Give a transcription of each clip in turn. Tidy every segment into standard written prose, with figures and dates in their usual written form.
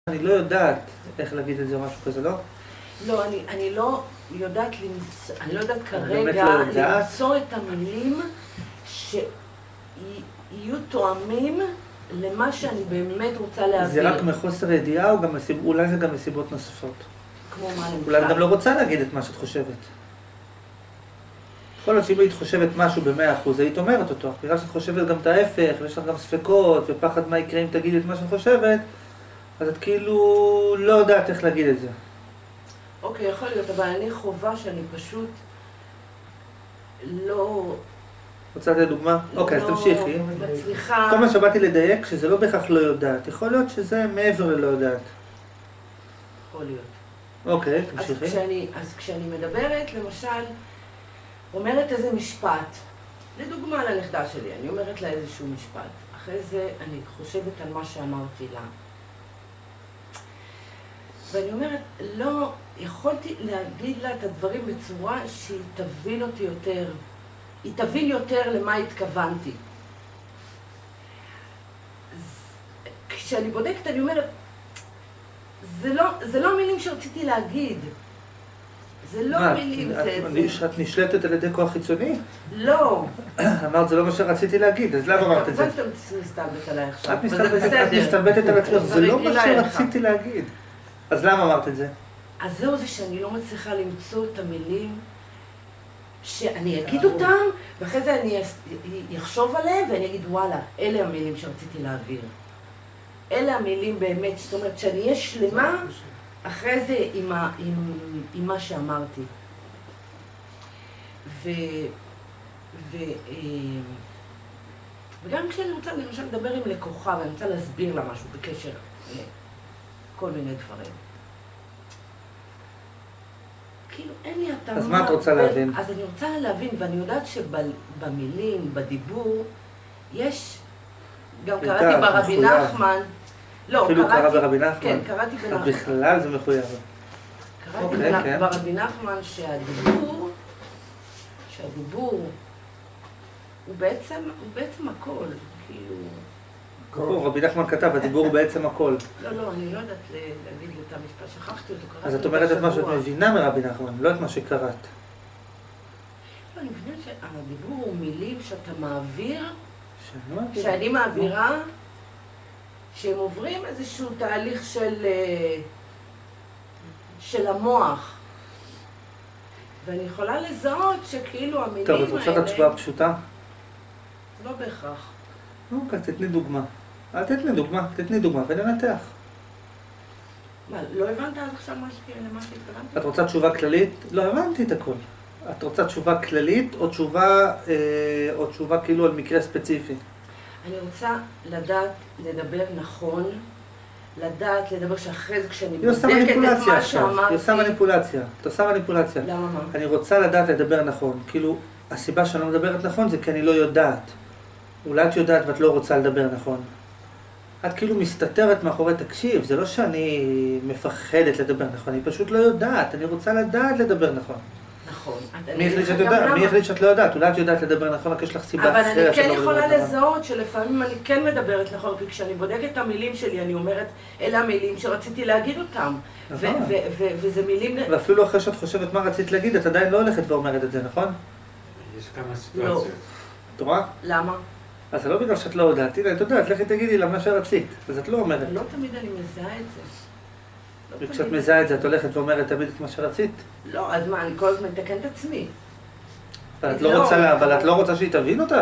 אני לא יודעת איך להגיד את זה או משהו כזה, לא? לא, אני לא יודעת כרגע למצוא את המילים שיהיו תואמים למה שאני באמת רוצה להעביר. זה רק מחוסר ידיעה או גם אולי זה גם מסיבות נוספות? כמו מה למשל? אולי גם לא רוצה להגיד את מה שאת חושבת. יכול להיות שאם היית חושבת משהו ב100%, היית אומרת אותו. בגלל שאת חושבת גם את ההפך, ויש לך גם ספקות, ופחד מה יקרה אם תגיד את מה שאת חושבת, אז את כאילו לא יודעת איך להגיד את זה. אוקיי, יכול להיות, אבל אני חובה שאני פשוט לא... רוצה לתת דוגמה? אוקיי, אז תמשיכי. מצליחה... כל מה שבאתי לדייק, שזה לא בהכרח לא יודעת. יכול להיות שזה מעבר ללא יודעת. יכול להיות. אוקיי, תמשיכי. אז כשאני מדברת, למשל, אומרת איזה משפט, לדוגמה לנכדה שלי, אני אומרת לה איזשהו משפט. אחרי זה אני חושבת על מה שאמרתי לה. ואני אומרת, לא, יכולתי להגיד לה את הדברים בצורה שהיא תבין אותי יותר. היא תבין יותר למה התכוונתי. כשאני בודקת, אני אומרת, זה לא מילים שרציתי להגיד. זה לא מילים, זה... את נשלטת על ידי כוח חיצוני? לא. אמרת, זה לא מה שרציתי להגיד, אז למה אמרת את זה? כמובן שאתה מסתלבט עליי עכשיו. את מסתלבטת על עצמך, זה לא מה שרציתי להגיד. אז למה אמרת את זה? אז זהו זה שאני לא מצליחה למצוא את המילים שאני אגיד אותם, ואחרי זה אני אחשוב עליהם ואני אגיד, וואלה, אלה המילים שרציתי להעביר. אלה המילים באמת, זאת אומרת, שאני אהיה שלמה אחרי זה עם מה שאמרתי. וגם כשאני רוצה, למשל, לדבר עם לקוחה, ואני רוצה להסביר לה משהו בקשר לכל מיני דברים. כאילו, אין לי התאמה... אז מה את רוצה להבין? אז אני רוצה להבין, ואני יודעת שבמילים, בדיבור, יש... גם קראתי ברבי נחמן... לא, אפילו קרא ברבי נחמן? כן, קראתי בנחמן. בכלל זה מחויב. קראתי ברבי נחמן שהדיבור הוא בעצם הכל, כאילו... רבי נחמן כתב, הדיבור הוא בעצם הכל. לא, אני לא יודעת להגיד את המשפט, שכחתי אותו, קראתי אותו. אז את אומרת את מה שאת מבינה מרבי נחמן, לא את מה שקראת. לא, אני מבינה שהדיבור הוא מילים שאתה מעביר, שאני מעבירה, שהם עוברים איזשהו תהליך של המוח. ואני יכולה לזהות שכאילו המילים האלה... טוב, את רוצה את התשובה הפשוטה? לא בהכרח. אוקיי, תתני דוגמה. תתני דוגמה וננתח. מה, לא הבנת עד עכשיו למה שהתכוונתי? את רוצה תשובה כללית? לא, הבנתי את הכל. את רוצה תשובה כללית או תשובה כאילו על מקרה ספציפי? אני רוצה לדעת לדבר נכון, לדבר שאחרי זה כשאני בודקת את מה שאמרתי... היא עושה מניפולציה. למה מה? אני רוצה לדעת לדבר נכון. כאילו, הסיבה שאני לא מדברת נכון זה כי אני לא יודעת. אולי את יודעת ואת לא רוצה לדבר נכון. את כאילו מסתתרת מאחורי תקשיב, זה לא שאני מפחדת לדבר נכון, אני פשוט לא יודעת, אני רוצה לדעת לדבר נכון. נכון. מי החליט שאת לא יודעת? אולי את יודעת לדבר נכון, רק יש לך סיבה אחרת. אבל אני כן יכולה לזהות שלפעמים אני כן מדברת נכון, כי כשאני בודקת את המילים שלי, אני אומרת, אלה המילים שרציתי להגיד אותם. וזה מילים... ואפילו אחרי שאת חושבת מה רצית להגיד, את עדיין לא הולכת ואומרת את זה, נכון? יש כמה סיטואציות. את רואה? למה? אז זה לא בגלל שאת לא יודעת, הנה, את יודעת, לכי תגידי לה מה שרצית, אז את לא אומרת. לא תמיד אני מזהה את זה. וכשאת מזהה את זה, את הולכת ואומרת תמיד את מה שרצית? לא, אז מה, אני כל הזמן מתקן את עצמי. אבל את לא רוצה שהיא תבין אותך? לא,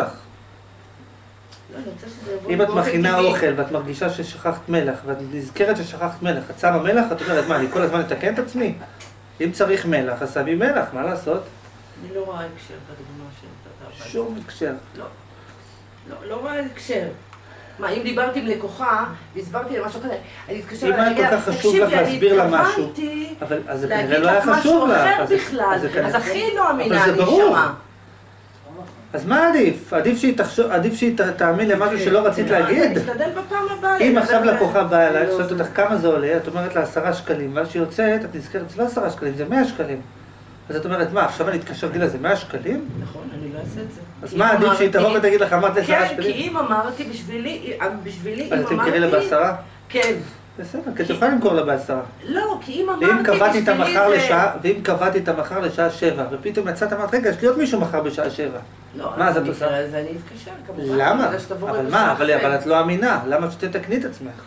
אני רוצה שזה יבוא... אם את מכינה אוכל ואת מרגישה ששכחת מלח, ואת נזכרת ששכחת מלח, את שמה מלח, את אומרת, מה, אני כל הזמן אתקן את עצמי? אם צריך מלח, אז שמים מלח, מה לעשות? אני לא רואה הקשר בדוגמה של... שום הקשר. לא רואה הקשר. מה, אם דיברתי עם לקוחה, והסברתי לה משהו כזה, אני התקשר... אם היה כל כך חשוב לך להסביר לה משהו, אז זה כנראה לא היה חשוב לך. להגיד לך משהו אחר בכלל, אז הכי לא אמינה אני שמה. אז מה עדיף? עדיף שהיא תאמין למשהו שלא רצית להגיד? אני אשתדל בפעם הבאה. אם עכשיו לקוחה באה אליי, שואלת אותך כמה זה עולה, את אומרת לה 10 שקלים, ואז שהיא יוצאת, את נזכרת, זה לא 10 שקלים, זה 100 שקלים. אז את אומרת, מה, עכשיו אני אתקשר גילה, זה 100 שקלים? נכון, אני לא אעשה את זה. אז מה עדיף שהיא תבוא ותגיד לך, אמרת ל10 שקלים? כן, כי אם אמרתי בשבילי, אז אתם קראי לה ב10? כן. בסדר, כי את יכולה למכור לה ב10. לא, כי אם ואם אמרתי קבעתי את המחר זה... לשעה, ואם קבעתי את המחר לשעה 7, ופתאום יצאת אמרת, רגע, יש לי עוד מישהו מחר בשעה 7. לא, מה אז את עושה? אז אני אתקשר, כמובן. למה? כדי שתבוא אבל בשעה מה? אחרת. אבל את לא אמינה, למה שתתקני את עצמך?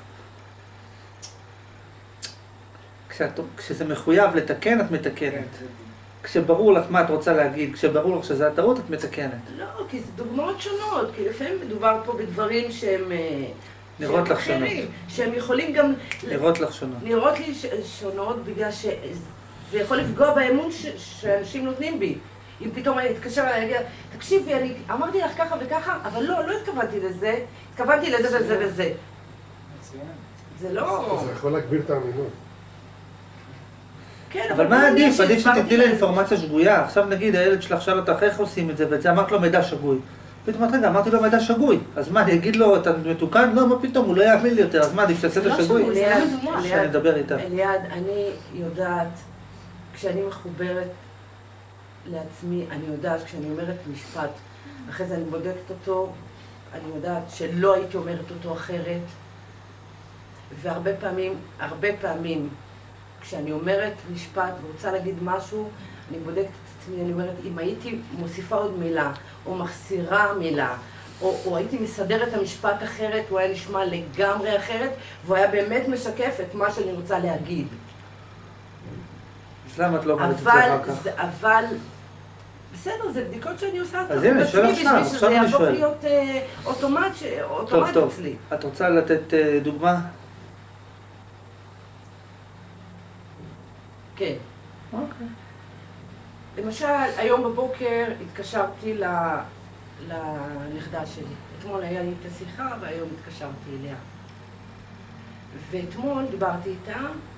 כשזה מחויב לתקן, את מתקנת. כשברור לך מה את רוצה להגיד, כשברור לך שזה הטעות, את מתקנת. לא, כי זה דוגמאות שונות, כי לפעמים מדובר פה בדברים שהם... נראות לך שונות. שהם יכולים גם... נראות לך שונות. נראות לי שונות בגלל שזה יכול לפגוע באמון שאנשים נותנים בי. אם פתאום אני אתקשר אליי, אני אגיד, תקשיבי, אני אמרתי לך ככה וככה, אבל לא התכוונתי לזה, התכוונתי לזה וזה וזה. זה לא... זה יכול להגביר את האמינות. כן, אבל מה עדיף? עדיף שתתני לה אינפורמציה שגויה. עכשיו נגיד, הילד שלך שאל אותך איך עושים את זה, ואת זה אמרת לו מידע שגוי. פתאום רגע, אמרתי לו מידע שגוי. אז מה, אני אגיד לו, אתה מתוקן? לא, מה פתאום, הוא לא יאמין לי יותר. אז מה, עדיף שתעשה את השגוי? שאני אדבר איתה. אליעד, אני יודעת, כשאני מחוברת לעצמי, אני יודעת, כשאני אומרת משפט, אחרי זה אני בודקת אותו, אני יודעת שלא הייתי אומרת אותו אחרת. והרבה פעמים, כשאני אומרת משפט ורוצה להגיד משהו, אני בודקת את עצמי, אני אומרת, אם הייתי מוסיפה עוד מילה, או מחסירה מילה, או הייתי מסדר את המשפט אחרת, הוא היה נשמע לגמרי אחרת, והוא היה באמת משקף את מה שאני רוצה להגיד. אז למה את לא אומרת את זה אחר כך? אבל, בסדר, זה בדיקות שאני עושה אז הנה, שואל עכשיו, עכשיו אני שואל. שזה יהפוך להיות אוטומט אצלי. את רוצה לתת דוגמה? כן. אוקיי. למשל, היום בבוקר התקשרתי לנכדה שלי. אתמול היה לי את השיחה והיום התקשרתי אליה. ואתמול דיברתי איתה,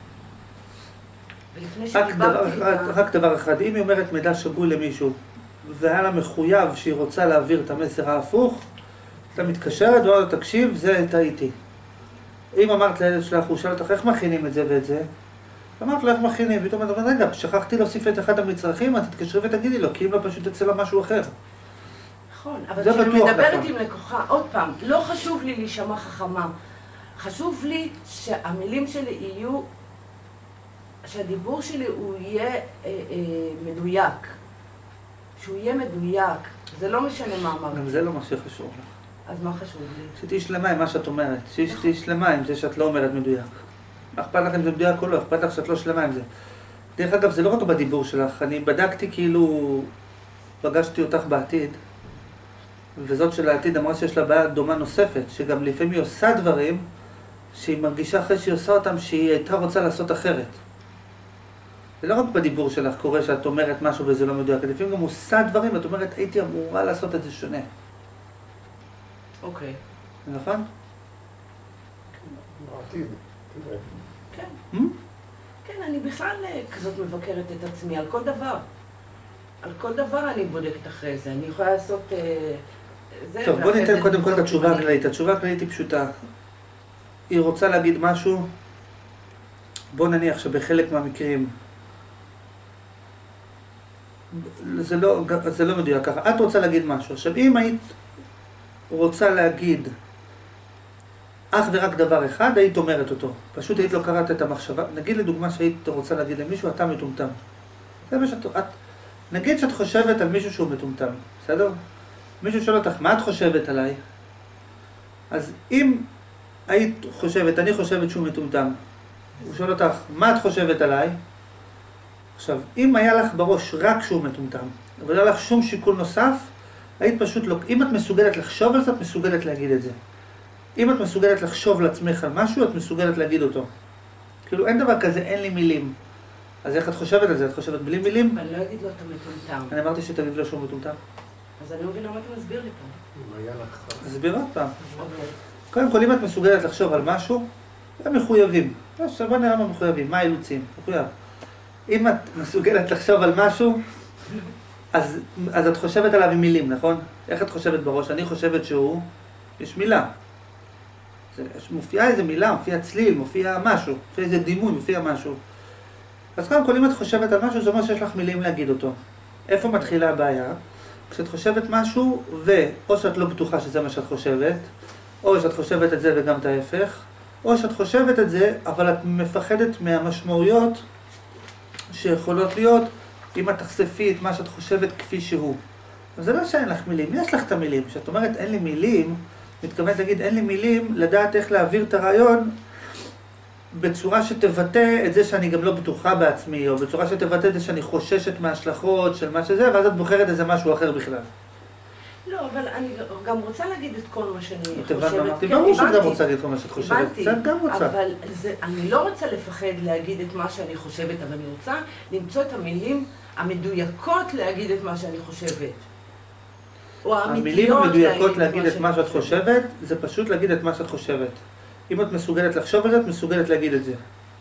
ולפני שדיברתי איתה... רק דבר אחד, אם היא אומרת מידע שגוי למישהו, והיה לה מחויב שהיא רוצה להעביר את המסר ההפוך, אתה מתקשרת ואומרת, תקשיב, זה טעיתי. אם אמרת לילד שלך, הוא שאל אותך, איך מכינים את זה ואת זה? אמרת לו איך מכינים, פתאום אתה אומר, רגע, שכחתי להוסיף את אחד המצרכים, את תתקשרי ותגידי לו, כי אם לא פשוט יצא לה משהו אחר. נכון, אבל כשאני מדברת עם לקוחה, עוד פעם, לא חשוב לי להישמע חכמה, חשוב לי שהמילים שלי יהיו, שהדיבור שלי הוא יהיה מדויק, שהוא יהיה מדויק, זה לא משנה מה אמרתי. גם זה לא מה שחשוב לך. אז מה חשוב לי? שתהי שלמה עם מה שאת אומרת, שתהי שלמה עם זה שאת לא אומרת מדויק. אכפת לך אם זה מדויק או לא, אכפת לך שאת לא שלמה עם זה. דרך אגב, זה לא רק בדיבור שלך, אני בדקתי כאילו, פגשתי אותך בעתיד, וזאת של העתיד אמרה שיש לה בעיה דומה נוספת, שגם לפעמים היא עושה דברים, שהיא מרגישה אחרי שהיא עושה אותם, שהיא הייתה רוצה לעשות אחרת. זה לא רק בדיבור שלך קורה שאת אומרת משהו וזה לא מדויק, לפעמים גם עושה דברים, את אומרת, הייתי אמורה לעשות את זה שונה. אוקיי. זה נכון? בעתיד. כן. כן, אני בכלל כזאת מבקרת את עצמי על כל דבר. על כל דבר אני בודקת אחרי זה. אני יכולה לעשות... טוב, בוא ניתן קודם כל את התשובה הכללית. התשובה הכללית היא פשוטה. היא רוצה להגיד משהו, בוא נניח שבחלק מהמקרים זה לא מדויק ככה. את רוצה להגיד משהו. עכשיו, אם היית רוצה להגיד אך ורק דבר אחד, היית אומרת אותו. פשוט היית לא קראת את המחשבה. נגיד לדוגמה שהיית רוצה להגיד למישהו, אתה מטומטם. זה מה שאת... נגיד שאת חושבת על מישהו שהוא מטומטם, בסדר? מישהו שואל אותך, מה את חושבת עליי? אז אם היית חושבת, אני חושבת שהוא מטומטם, הוא שואל אותך, מה את חושבת עליי? עכשיו, אם היה לך בראש רק שהוא מטומטם, אבל לא היה לך שום שיקול נוסף, היית פשוט לא... אם את מסוגלת לחשוב על זה, את מסוגלת להגיד את זה. אם את מסוגלת לחשוב לעצמך על משהו, את מסוגלת להגיד אותו. כאילו, אין דבר כזה, אין לי מילים. אז איך את חושבת על זה? את חושבת בלי מילים? אני לא אגיד לו, אתה מטומטם. אני אמרתי שתגיד לו שהוא מטומטם. אז אני לא מבינה מה אתה מסביר לי פה. אם היה לך... תסביר עוד פעם. אוקיי. קודם כל, אם את מסוגלת לחשוב על משהו, הם מחויבים. עכשיו בוא נראה מה מחויבים, מה האילוצים? מחויב. אם את מסוגלת לחשוב על משהו, אז את חושבת עליו עם מילים, נכון? איך את חושבת בראש? אני חושבת שהוא... יש מילה. מופיעה איזה מילה, מופיע צליל, מופיע משהו, מופיע איזה דימוי, מופיע משהו. אז קודם כל, אם את חושבת על משהו, זה אומר שיש לך מילים להגיד אותו. איפה מתחילה הבעיה? כשאת חושבת משהו, או שאת לא בטוחה שזה מה שאת חושבת, או שאת חושבת את זה וגם את ההפך, או שאת חושבת את זה, אבל את מפחדת מהמשמעויות שיכולות להיות אם את תחשפי את מה שאת חושבת כפי שהוא. אבל זה לא שאין לך מילים, יש לך את המילים. כשאת אומרת אין לי מילים, מתכוונת להגיד אין לי מילים, לדעת איך להעביר את הרעיון בצורה שתבטא את זה שאני גם לא בטוחה בעצמי, או בצורה שתבטא את זה שאני חוששת מההשלכות של מה שזה, ואז את בוחרת איזה משהו אחר בכלל. לא, אבל אני גם רוצה להגיד את כל מה שאני חושבת. כן, ברור שאת גם רוצה להגיד כל מה שאת חושבת. הבנתי, זה את גם רוצה. אבל אני לא רוצה לפחד להגיד את מה שאני חושבת, אבל אני רוצה למצוא את המילים המדויקות להגיד את מה שאני חושבת. או המילים המדויקות להגיד את מה שאת חושבת, זה פשוט להגיד את מה שאת חושבת. אם את מסוגלת לחשוב על זה, את מסוגלת להגיד את זה.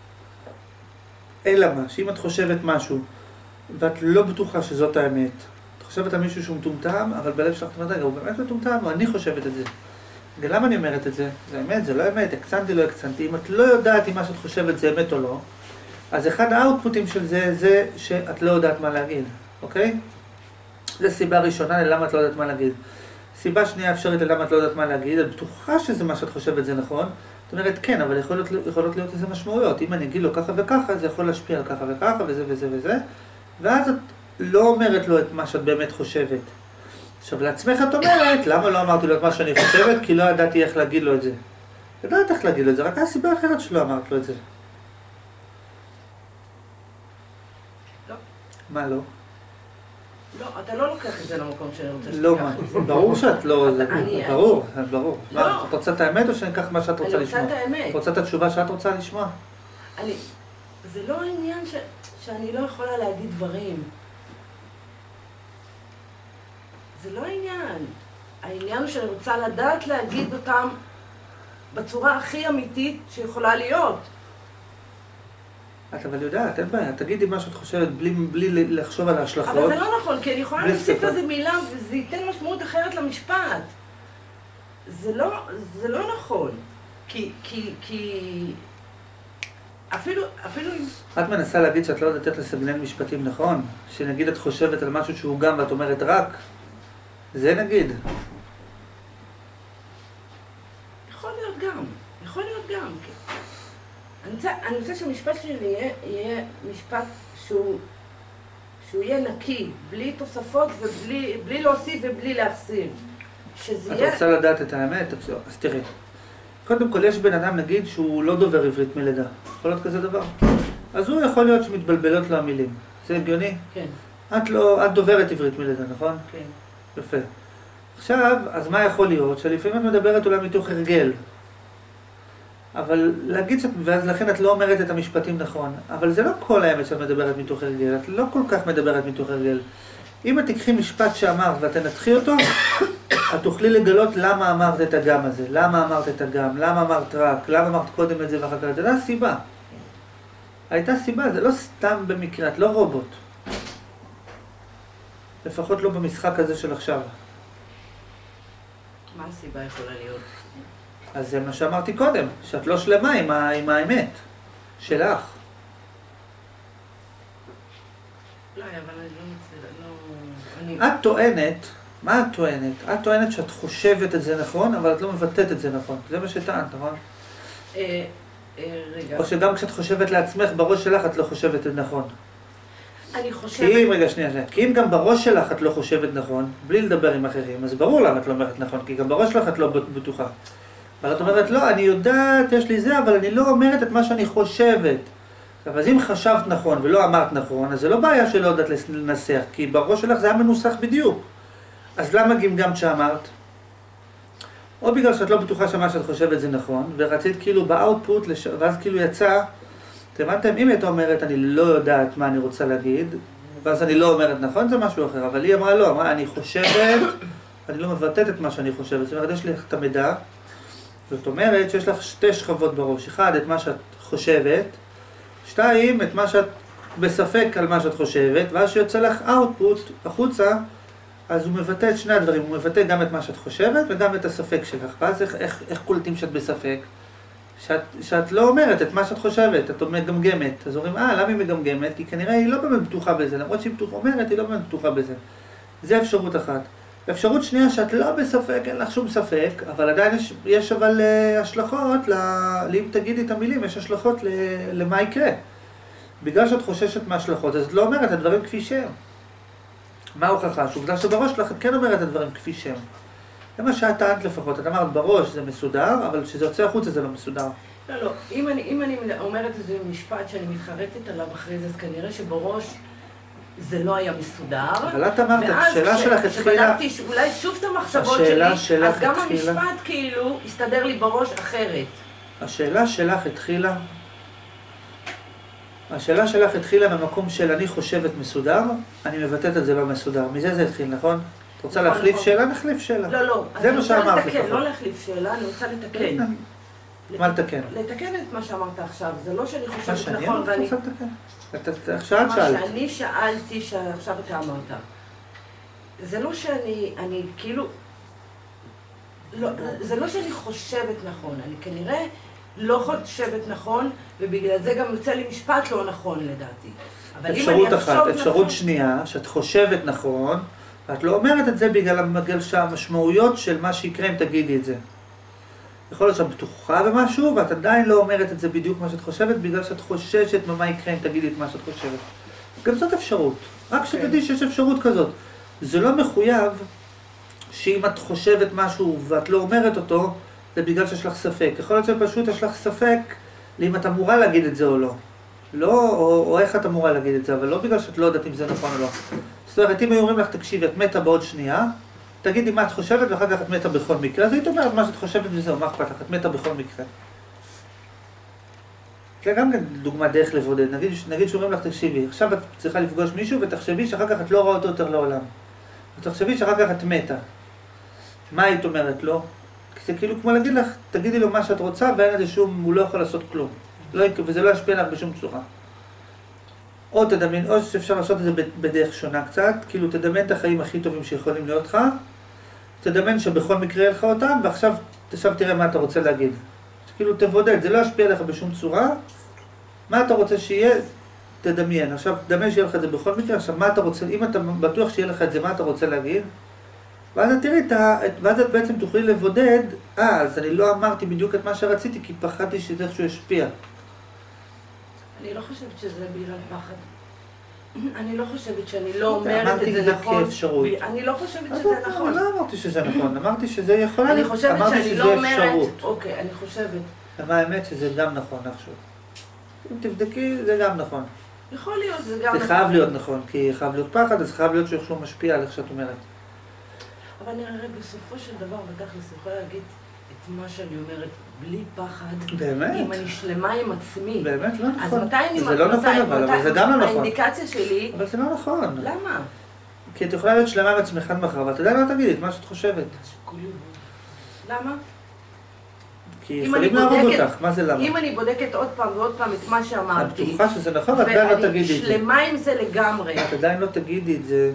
אלא מה, שאם את חושבת משהו, ואת לא בטוחה שזאת האמת, את חושבת על מישהו שהוא מטומטם, אבל בלב שלך, הוא באמת מטומטם, או אני חושבת את זה. ולמה אני אומרת את זה? זה אמת, זה לא אמת, הקצנתי, לא הקצנתי. אם את לא יודעת אם מה שאת חושבת זה אמת או לא, אז אחד האוטפוטים של זה, זה שאת לא יודעת מה להגיד, אוקיי? זו סיבה ראשונה ללמה את לא יודעת מה להגיד. סיבה שנייה אפשרית ללמה את לא יודעת מה להגיד, את בטוחה שזה מה שאת חושבת זה נכון, זאת אומרת כן, אבל יכולות להיות איזה משמעויות. אם אני אגיד לו ככה וככה, זה יכול להשפיע על ככה וככה, וזה וזה וזה, ואז את לא אומרת לו את מה שאת באמת חושבת. עכשיו, לעצמך את אומרת, למה לא אמרתי לו את מה שאני חושבת? כי לא ידעתי איך להגיד לו את זה. ידעת איך להגיד לו את זה, רק הסיבה אחרת שלא אמרת לו את זה. לא. מה לא? לא, אתה לא לוקח את זה למקום שאני רוצה שתיקח לא, מה? את זה. ברור שאת לא... ברור, ברור. לא. מה, את רוצה את האמת או שניקח מה שאת רוצה לשמוע? אני רוצה את האמת. את רוצה את התשובה שאת רוצה לשמוע? זה לא עניין שאני לא יכולה להגיד דברים. זה לא העניין. העניין הוא שאני רוצה לדעת להגיד אותם בצורה הכי אמיתית שיכולה להיות. את אבל יודעת, אין בעיה, תגידי מה שאת חושבת בלי לחשוב על ההשלכות. אבל זה לא נכון, כי אני יכולה להוסיף איזה מילה וזה ייתן משמעות אחרת למשפט. זה לא נכון. כי אפילו אם... את מנסה להגיד שאת לא יודעת איך לסגנן משפטים נכון? שנגיד את חושבת על משהו שהוא גם ואת אומרת רק? זה נגיד. יכול להיות גם. אני רוצה שהמשפט שלי יהיה משפט שהוא יהיה נקי, בלי תוספות ובלי להוסיף ובלי להחסיר. את רוצה לדעת את האמת? אז תראי. קודם כל יש בן אדם נגיד שהוא לא דובר עברית מלידה. יכול להיות כזה דבר? אז הוא יכול להיות שמתבלבלות לו המילים. זה הגיוני? כן. את דוברת עברית מלידה, נכון? כן. יפה. עכשיו, אז מה יכול להיות? שלפעמים את מדברת אולי מתוך הרגל. אבל להגיד ואז לכן את לא אומרת את המשפטים נכון. אבל זה לא כל האמת שאת מדברת מתוך הרגל. את לא כל כך מדברת מתוך הרגל. אם את תקחי משפט שאמרת ואת תנתחי אותו, את תוכלי לגלות למה אמרת את הגם הזה. למה אמרת את הגם? למה אמרת רק? למה אמרת קודם את זה ואחר כך? אתה יודע סיבה. הייתה סיבה, זה לא סתם במקרה, את לא רובוט. לפחות לא במשחק הזה של עכשיו. מה הסיבה יכולה להיות? אז זה מה שאמרתי קודם, שאת לא שלמה עם האמת שלך. לא, אבל אני לא... את טוענת, מה את טוענת? את טוענת שאת חושבת את זה נכון, אבל את לא מבטאת את זה נכון. זה מה שטענת, נכון? רגע. או שגם כשאת חושבת לעצמך בראש שלך את לא חושבת את נכון. אני חושבת... כי אם גם בראש שלך את לא חושבת נכון, בלי לדבר עם אחרים, אז ברור למה את לא אומרת נכון, כי גם בראש שלך את לא בטוחה. אבל את אומרת, לא, אני יודעת, יש לי זה, אבל אני לא אומרת את מה שאני חושבת. אז אם חשבת נכון ולא אמרת נכון, אז זה לא בעיה שלא יודעת לנסח, כי בראש שלך זה היה מנוסח בדיוק. אז למה גמגמת שאמרת? או בגלל שאת לא בטוחה שמה שאת חושבת זה נכון, ורצית כאילו באוטפוט, ואז כאילו יצא, הבנתם, אם היית אומרת, אני לא יודעת מה אני רוצה להגיד, ואז אני לא אומרת נכון, זה משהו אחר, אבל היא אמרה לא, אמרה, אני חושבת, אני לא מבטאת את מה שאני חושבת, זאת אומרת, יש לי את המידע, זאת אומרת שיש לך שתי שכבות בראש, אחד, את מה שאת חושבת, שתיים, את מה שאת בספק על מה שאת חושבת, ואז שיוצא לך אאוטפוט החוצה, אז הוא מבטא את שני הדברים, הוא מבטא גם את מה שאת חושבת וגם את הספק שלך, ואז איך קולטים שאת בספק? שאת לא אומרת את מה שאת חושבת, את מגמגמת, אז אומרים, למה היא מגמגמת? כי כנראה היא לא באמת בטוחה בזה, למרות שהיא אומרת, היא לא באמת בטוחה בזה. זה אפשרות אחת. אפשרות שנייה שאת לא בספק, אין לך שום ספק, אבל עדיין יש אבל השלכות, אם תגידי את המילים, יש השלכות למה יקרה. בגלל שאת חוששת מההשלכות, אז את לא אומרת את הדברים כפי שהם. מה ההוכחה? שעובדה שבראש שלך את כן אומרת את הדברים כפי שהם. זה מה שאת טענת לפחות, את אמרת בראש זה מסודר, אבל כשזה יוצא החוצה זה לא מסודר. לא, אם אני אומרת איזה משפט שאני מתחרטת עליו אחרי זה, אז כנראה שבראש זה לא היה מסודר. אבל את אמרת, השאלה שלך התחילה... ואז כשבדקתי אולי שוב את המחשבות שלי, אז גם המשפט כאילו הסתדר לי בראש אחרת. השאלה שלך התחילה ממקום של אני חושבת מסודר, אני מבטאת את זה לא מסודר. מזה זה התחיל, נכון? את רוצה להחליף שאלה? נחליף שאלה. לא. זה מה שאמרת לפחות. לא להחליף שאלה, אני רוצה לתקן. מה לתקן? לתקן את מה שאמרת עכשיו. זה לא שאני חושבת מה שאני נכון ואני... רוצה לתקן. עכשיו שאלת. מה שאני שאלתי שעכשיו אתה אמרת. זה לא שאני כאילו... זה לא שאני חושבת נכון. אני כנראה לא חושבת נכון, ובגלל זה גם יוצא לי משפט לא נכון לדעתי. אפשרות אחת, אפשרות שנייה, שאת חושבת נכון, ואת לא אומרת את זה בגלל שהמשמעויות של מה שיקרה אם תגידי את זה. יכול להיות שאת בטוחה במשהו, ואת עדיין לא אומרת את זה בדיוק מה שאת חושבת, בגלל שאת חוששת ממה יקרה אם תגידי את מה שאת חושבת. גם זאת אפשרות. רק שתדעי שיש אפשרות כזאת. זה לא מחויב שאם את חושבת משהו ואת לא אומרת אותו, זה בגלל שיש לך ספק. יכול להיות שפשוט יש לך ספק לאם את אמורה להגיד את זה או לא. לא, או איך את אמורה להגיד את זה, אבל לא בגלל שאת לא יודעת אם זה נכון או לא. זאת אומרת, אם היו אומרים לך, תקשיבי, את מתה בעוד שנייה, תגידי מה את חושבת ואחר כך את מתה בכל מקרה, אז היית אומרת מה שאת חושבת וזהו, מה אכפת לך, את מתה בכל מקרה. זה גם דוגמה דרך לבודד. נגיד שאומרים לך, תקשיבי, עכשיו את צריכה לפגוש מישהו ותחשבי שאחר כך את לא רואה אותו יותר לעולם. ותחשבי שאחר כך את מתה. מה היית אומרת לו? זה כאילו כמו להגיד לך, תגידי לו מה שאת רוצה ואין לזה שום, הוא לא יכול לעשות כלום. וזה לא ישפיע לך בשום צורה. או תדמיין, או שאפשר לעשות את זה בדרך שונה קצת, כאילו תדמיין את החיים הכי טובים שיכולים להיות לך, תדמיין שבכל מקרה יהיה לך אותם, ועכשיו תראה מה אתה רוצה להגיד. כאילו תבודד, זה לא ישפיע לך בשום צורה, מה אתה רוצה שיהיה, תדמיין. עכשיו תדמיין שיהיה לך את זה בכל מקרה, עכשיו מה אתה רוצה, אם אתה בטוח שיהיה לך את זה, מה אתה רוצה להגיד? ואז את תראי, ואז את בעצם תוכלי לבודד, אז אני לא אמרתי בדיוק את מה שרציתי, כי פחדתי שזה איכשהו ישפיע. אני לא חושבת שזה בגלל פחד. אני לא חושבת שאני לא אומרת את זה נכון. אמרתי כאפשרות. אני לא חושבת שזה נכון. לא אמרתי שזה נכון, אמרתי שזה יכול... אני חושבת שאני לא אומרת... אוקיי, אני חושבת. אבל האמת שזה גם נכון עכשיו. אם תבדקי, זה גם נכון. יכול להיות, זה גם נכון. זה חייב להיות נכון, כי חייב להיות פחד, אז חייב להיות שהוא משפיע על איך שאת אומרת. אבל נראה בסופו של דבר, בתכלס, יכולה להגיד את מה שאני אומרת, בלי פחד. באמת? אם אני שלמה עם עצמי. באמת לא נכון. אז מתי אני... זה לא נכון אבל זה גם לא נכון. האינדיקציה שלי... אבל זה לא נכון. למה? כי את יכולה להיות שלמה עם עצמך עד מחר, אבל אתה יודע לא תגידי את מה שאת חושבת. למה? כי יכולים להרוג אותך, מה זה למה? אם אני בודקת עוד פעם ועוד פעם את מה שאמרתי... את בטוחה שזה נכון, ואת עדיין לא תגידי את זה. ואני שלמה עם זה לגמרי. את עדיין לא תגידי את זה.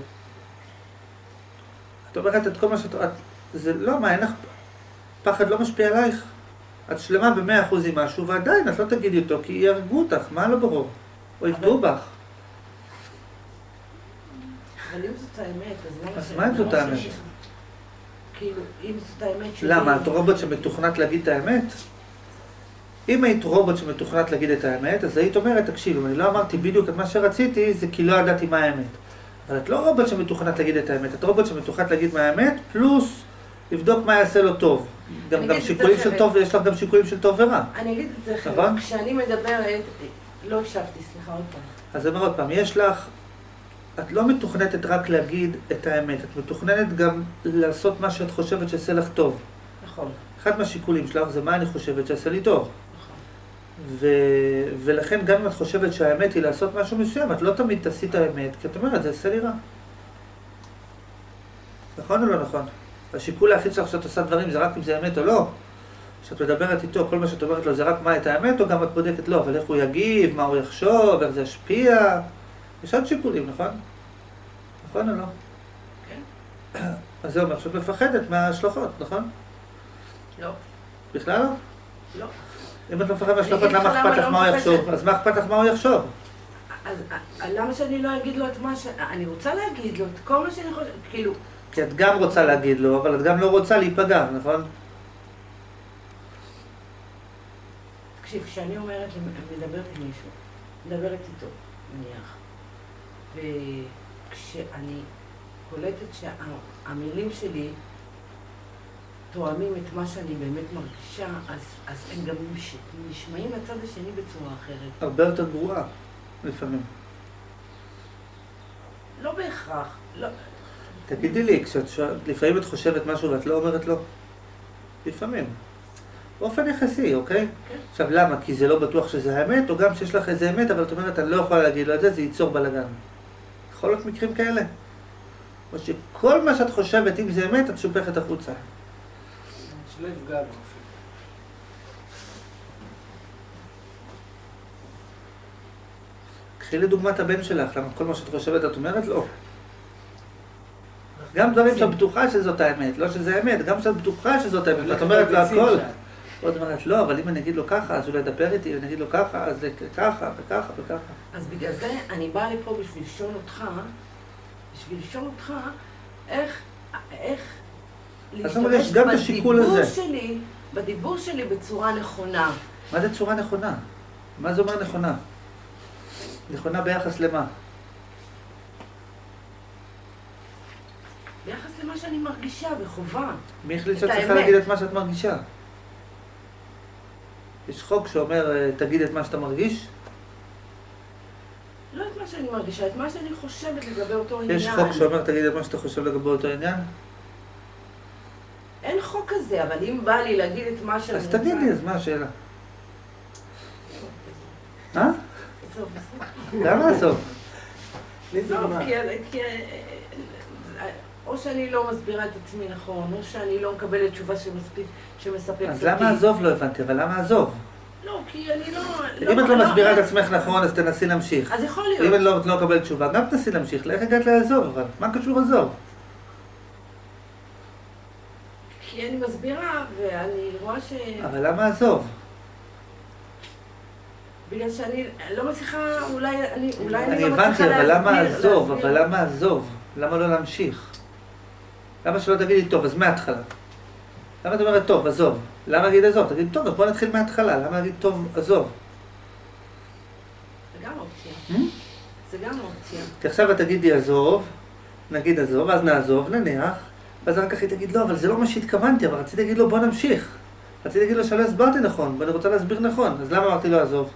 את אומרת את כל מה שאת... זה לא, מה, אין לך... פחד לא משפיע עלייך. את שלמה ב100% עם משהו, ועדיין את לא תגידי אותו, כי יהרגו אותך, מה לא ברור? או יפגעו בך. אבל אם זאת האמת, אז מה אם זאת האמת? כאילו, אם זאת האמת שלי... למה? את רובוט שמתוכנת להגיד את האמת? אם היית רובוט שמתוכנת להגיד את האמת, אז היית אומרת, תקשיב, אם אני לא אמרתי בדיוק את מה שרציתי, זה כי לא ידעתי מה האמת. אבל את לא רובוט שמתוכנת להגיד את האמת, את רובוט שמתוכנת להגיד מה האמת, פלוס לבדוק מה יעשה לו טוב. גם שיקולים של טוב, יש לך גם שיקולים של טוב ורע. אני אגיד את זה אחרת, כשאני מדברת, לא הקשבתי, סליחה עוד פעם. אז אומר עוד פעם, יש לך, את לא מתוכנתת רק להגיד את האמת, את מתוכננת גם לעשות מה שאת חושבת שעשה לך טוב. נכון. אחד מהשיקולים שלך זה מה אני חושבת שעשה לי טוב. ולכן גם אם את חושבת שהאמת היא לעשות משהו מסוים, את לא תמיד תעשי את האמת, כי את אומרת, זה עשה לי רע. נכון או לא נכון? השיקול היחיד שלך שאת עושה דברים זה רק אם זה אמת או לא. כשאת מדברת איתו, כל מה שאת אומרת לו זה רק מה את האמת, או גם את בודקת לו, אבל איך הוא יגיב, מה הוא יחשוב, איך זה ישפיע. יש עוד שיקולים, נכון? נכון או לא? כן. אז זה אומר שאת מפחדת מההשלכות, נכון? לא. בכלל לא? לא. אם את לא מפחדת מההשלכות, למה אכפת לך מה הוא יחשוב? אז מה אכפת לך מה הוא יחשוב? אז למה שאני לא אגיד לו את מה ש... אני רוצה להגיד לו את כל מה שאני חושבת, כאילו... כי את גם רוצה להגיד לו, אבל את גם לא רוצה להיפגע, נכון? תקשיב, כשאני אומרת, מדברת עם מישהו, מדברת איתו, נניח, וכשאני קולטת שהמילים שלי תואמים את מה שאני באמת מרגישה, אז הם גם נשמעים לצד השני בצורה אחרת. הרבה יותר גרועה, לפעמים. לא בהכרח, לא. תגידי לי, לפעמים את חושבת משהו ואת לא אומרת לו? לפעמים. באופן יחסי, אוקיי? כן. עכשיו, למה? כי זה לא בטוח שזה האמת, או גם שיש לך איזה אמת, אבל את אומרת, אני לא יכולה להגיד לו את זה, זה ייצור בלגן. יכול להיות מקרים כאלה. או שכל מה שאת חושבת, אם זה אמת, את שופכת החוצה. שלא יפגע באופן. קחי לדוגמת הבן שלך, למה כל מה שאת חושבת את אומרת לא. גם דברים שאת בטוחה שזאת האמת, לא שזה האמת, גם שאת בטוחה שזאת האמת, ואת אומרת לו הכל. עוד אומרת, לא, אבל אם אני אגיד לו ככה, אז הוא לא ידבר איתי, אם אני אגיד לו ככה, אז ככה וככה וככה. אז בגלל זה אני באה לפה בשביל לשאול אותך, איך להשתמש בדיבור שלי בצורה נכונה. מה זה צורה נכונה? מה זה אומר נכונה? נכונה ביחס למה? ביחס למה שאני מרגישה וחובה. מי החליט שאת צריכה להגיד את מה שאת מרגישה? יש חוק שאומר, תגיד את מה שאתה מרגיש? לא את מה שאני מרגישה, את מה שאני חושבת לגבי אותו עניין. יש חוק שאומר, תגיד את מה שאתה חושב לגבי אותו עניין? אין חוק כזה, אבל אם בא לי להגיד את מה שאני... אז תגידי, אז מה השאלה? בסוף. למה הסוף? כי או שאני לא מסבירה את עצמי נכון, או שאני לא מקבלת תשובה שמספקת אותי. אז למה עזוב לא הבנתי, אבל למה עזוב? לא, כי אני לא... אם את לא מסבירה את עצמך נכון, אז תנסי להמשיך. אז יכול להיות. אם את לא מקבלת תשובה, גם תנסי להמשיך. איך הגעת לעזוב, אבל מה קשור עזוב? כי אני מסבירה, ואני רואה אבל למה עזוב? בגלל שאני לא מצליחה, אולי אני לא מצליחה אני הבנתי, אבל למה עזוב? אבל למה עזוב? למה לא להמשיך? למה שלא תגידי, טוב, אז מההתחלה? למה את אומרת, טוב, עזוב? למה להגיד עזוב? תגיד, טוב, אז בוא נתחיל מההתחלה. למה להגיד, טוב, עזוב? זה גם אופציה. זה גם אופציה. כי עכשיו את תגידי עזוב, נגיד עזוב, אז נעזוב, נניח, ואז אחר כך היא תגיד, לא, אבל זה לא מה שהתכוונתי, אבל רציתי להגיד לו, בוא נמשיך. רציתי להגיד לו שלא הסברתי נכון, ואני רוצה להסביר נכון, אז למה אמרתי לו עזוב?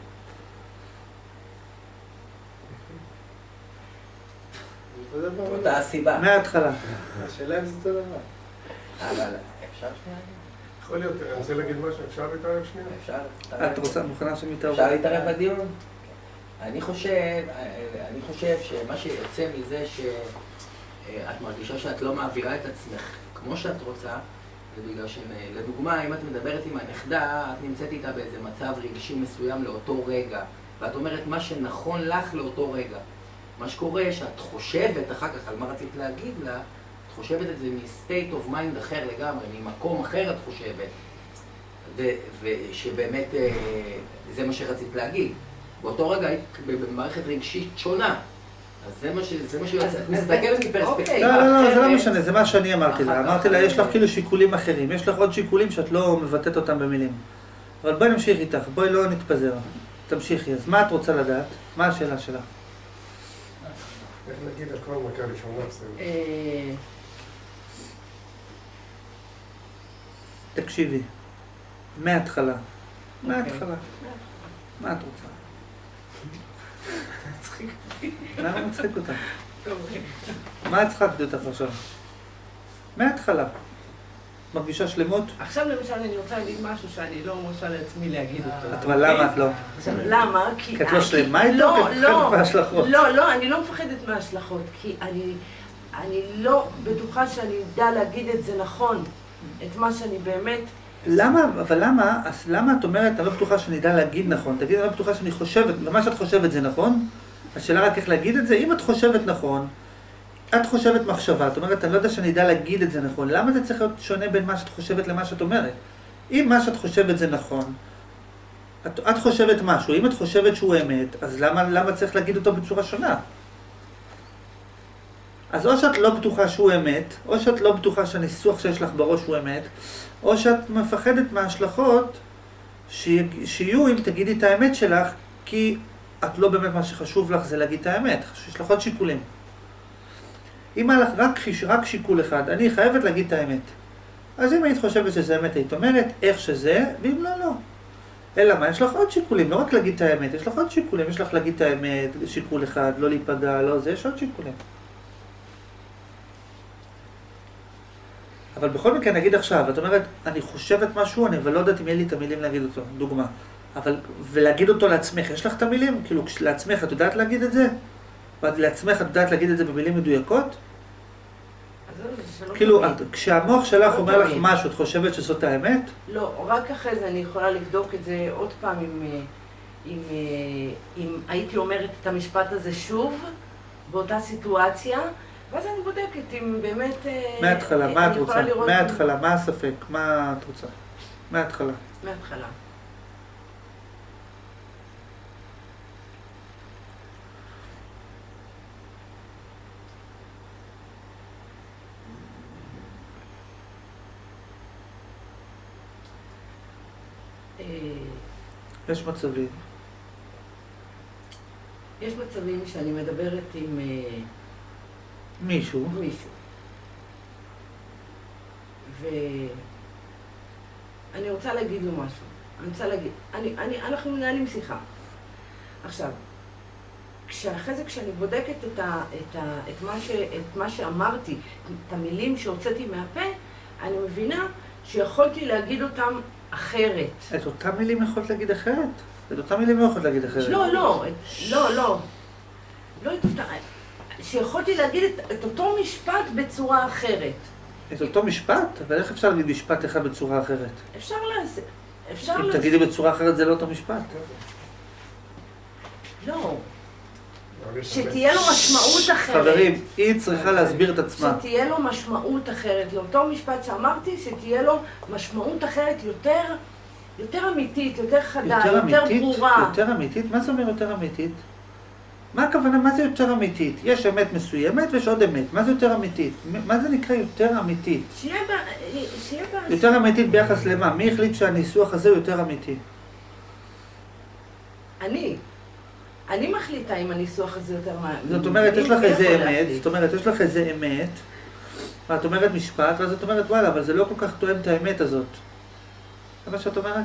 אותה הסיבה. מההתחלה. השאלה אם זה אותו דבר. אבל אפשר שנייה? יכול להיות, אני רוצה להגיד משהו, אפשר להתערב שנייה? אפשר. את רוצה, מוכנה שהם יתערבו? אפשר להתערב בדיון? אני חושב שמה שיוצא מזה שאת מרגישה שאת לא מעבירה את עצמך כמו שאת רוצה, זה בגלל שלדוגמה, אם את מדברת עם הנכדה, את נמצאת איתה באיזה מצב רגשי מסוים לאותו רגע, ואת אומרת מה שנכון לך לאותו רגע. מה שקורה שאת חושבת אחר כך על מה רצית להגיד לה, את חושבת את זה מ-state of mind אחר לגמרי, ממקום אחר את חושבת, ושבאמת זה מה שרצית להגיד. באותו רגע היית במערכת רגשית שונה, אז זה מה שיוצא, את מסתכלת מפרספקטיבה. לא, זה לא משנה, זה מה שאני אמרתי לה. אמרתי לה, יש לך כאילו שיקולים אחרים, יש לך עוד שיקולים שאת לא מבטאת אותם במילים. אבל בואי נמשיך איתך, בואי לא נתפזר. תמשיכי, אז מה את רוצה לדעת? מה השאלה שלך? איך נגיד הכל מכה ראשונה, בסדר? תקשיבי, מההתחלה. מה את רוצה? למה מצחיק אותך? מה הצחקתי אותך עכשיו? מההתחלה. מרגישה שלמות? עכשיו למשל אני רוצה להגיד משהו שאני לא מרשה לעצמי להגיד אותו. אבל למה את לא? למה? כי את לא שלמה איתו? כי את מפחדת מההשלכות. לא, אני לא מפחדת מההשלכות, כי אני לא בטוחה שאני יודע להגיד את זה נכון, את מה שאני באמת... למה את אומרת, אני לא בטוחה שאני יודע להגיד נכון? תגיד, אני לא בטוחה שאני חושבת, ומה שאת חושבת זה נכון? השאלה רק איך להגיד את זה? אם את חושבת נכון, את חושבת מחשבה, את אומרת, אני לא יודע שאני יודע להגיד את זה נכון. למה זה צריך להיות שונה בין מה שאת חושבת למה שאת אומרת? אם מה שאת חושבת זה נכון, את חושבת משהו, אם את חושבת שהוא אמת, אז למה צריך להגיד אותו בצורה שונה? אז או שאת לא בטוחה שהוא אמת, או שאת לא בטוחה שהניסוח שיש לך בראש הוא אמת, או שאת מפחדת מההשלכות שיהיו אם תגידי את האמת שלך, כי את לא באמת מה שחשוב לך זה להגיד את האמת, יש לך עוד שיקולים. אם היה לך רק שיקול אחד, אני חייבת להגיד את האמת. אז אם היית חושבת שזה אמת, היית אומרת איך שזה, ואם לא, לא. אלא מה, יש לך עוד שיקולים, לא רק להגיד את האמת, יש לך עוד שיקולים, יש לך להגיד את האמת, שיקול אחד, לא להיפגע, לא זה, יש עוד שיקולים. אבל בכל מקרה נגיד עכשיו, את אומרת, אני חושבת משהו, אבל לא יודעת אם יהיה לי את המילים להגיד אותו, דוגמה. ולהגיד אותו לעצמך, יש לך את המילים? כאילו, לעצמך את יודעת להגיד את זה? לעצמך את יודעת להגיד את זה במילים מדויקות? כאילו, כשהמוח שלך אומר לך משהו, את חושבת שזאת האמת? לא, רק אחרי זה אני יכולה לבדוק את זה עוד פעם אם הייתי אומרת את המשפט הזה שוב, באותה סיטואציה, ואז אני בודקת אם באמת... מההתחלה, מה את רוצה? מההתחלה, מה הספק? מה את רוצה? מההתחלה. מההתחלה. יש מצבים. יש מצבים שאני מדברת עם מישהו. ואני רוצה להגיד לו משהו. אני רוצה להגיד, אנחנו מנהלים שיחה. עכשיו, אחרי זה כשאני בודקת את מה שאמרתי, את המילים שהוצאתי מהפה, אני מבינה שיכולתי להגיד אותם אחרת. את אותם מילים יכולת להגיד אחרת? את אותם מילים לא יכולת להגיד אחרת? לא את אותם... שיכולתי להגיד את אותו משפט בצורה אחרת. את אותו משפט? אבל איך אפשר להגיד משפט אחד בצורה אחרת? אפשר לעשות. אם תגידי בצורה אחרת זה לא אותו משפט. לא. שתהיה לו משמעות אחרת. חברים, היא צריכה להסביר את עצמה. שתהיה לו משמעות אחרת. לאותו משפט שאמרתי, שתהיה לו משמעות אחרת יותר אמיתית, יותר חדה, יותר ברורה. יותר אמיתית? מה זה אומר יותר אמיתית? מה הכוונה? מה זה יותר אמיתית? יש אמת מסוימת ויש עוד אמת. מה זה יותר אמיתית? מה זה נקרא יותר אמיתית? שיהיה יותר אמיתית ביחס למה? מי החליט שהניסוח הזה יותר אמיתי? אני מחליטה אם הניסוח הזה יותר זאת אומרת, יש לך איזה אמת, ואת אומרת משפט, ואז את אומרת, וואלה, אבל זה לא כל כך תואם את האמת הזאת. זה מה שאת אומרת?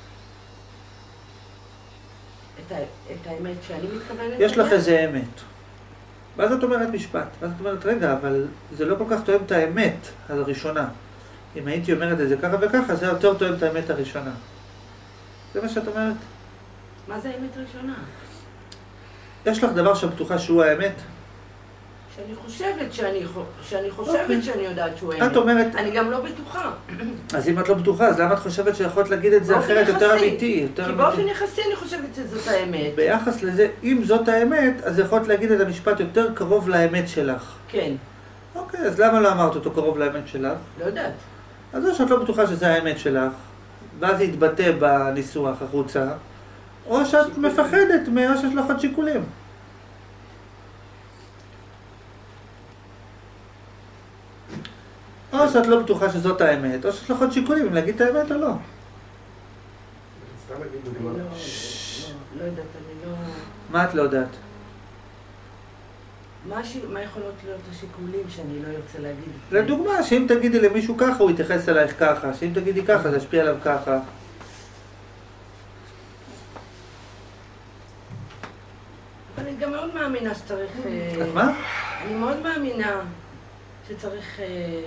את האמת שאני מתכוונת? יש לך איזה אמת. ואז את אומרת משפט, ואז את אומרת, רגע, אבל זה לא כל כך תואם את האמת הראשונה. אם הייתי אומרת את זה ככה וככה, זה יותר תואם את האמת הראשונה. זה מה שאת אומרת? מה זה האמת ראשונה? יש לך דבר שבטוחה שהוא האמת? שאני חושבת שאני יודעת שהוא האמת. את אומרת... אני גם לא בטוחה. אז אם את לא בטוחה, אז למה את חושבת שיכולת להגיד את זה אחרת יותר אמיתי? כי באופן יחסי אני חושבת שזאת האמת. ביחס לזה, אם זאת האמת, אז יכולת להגיד את המשפט יותר קרוב לאמת שלך. כן. אוקיי, אז למה לא אמרת אותו קרוב לאמת שלך? לא יודעת. אז או שאת לא בטוחה שזה האמת שלך, ואז זה יתבטא בניסוח החוצה, או שאת מפחדת או שיש לך עוד שיקולים. או שאת לא בטוחה שזאת האמת, או שיש לך עוד שיקולים אם להגיד את האמת או לא. סתם להגיד דוגמה. לא יודעת, אני לא... מה את לא יודעת? מה יכולות להיות השיקולים שאני לא ארצה להגיד? לדוגמה, שאם תגידי למישהו ככה, הוא יתייחס אלייך ככה, שאם תגידי ככה, זה ישפיע עליו ככה. אבל אני גם מאוד מאמינה שצריך... את מה? אני מאוד מאמינה שצריך...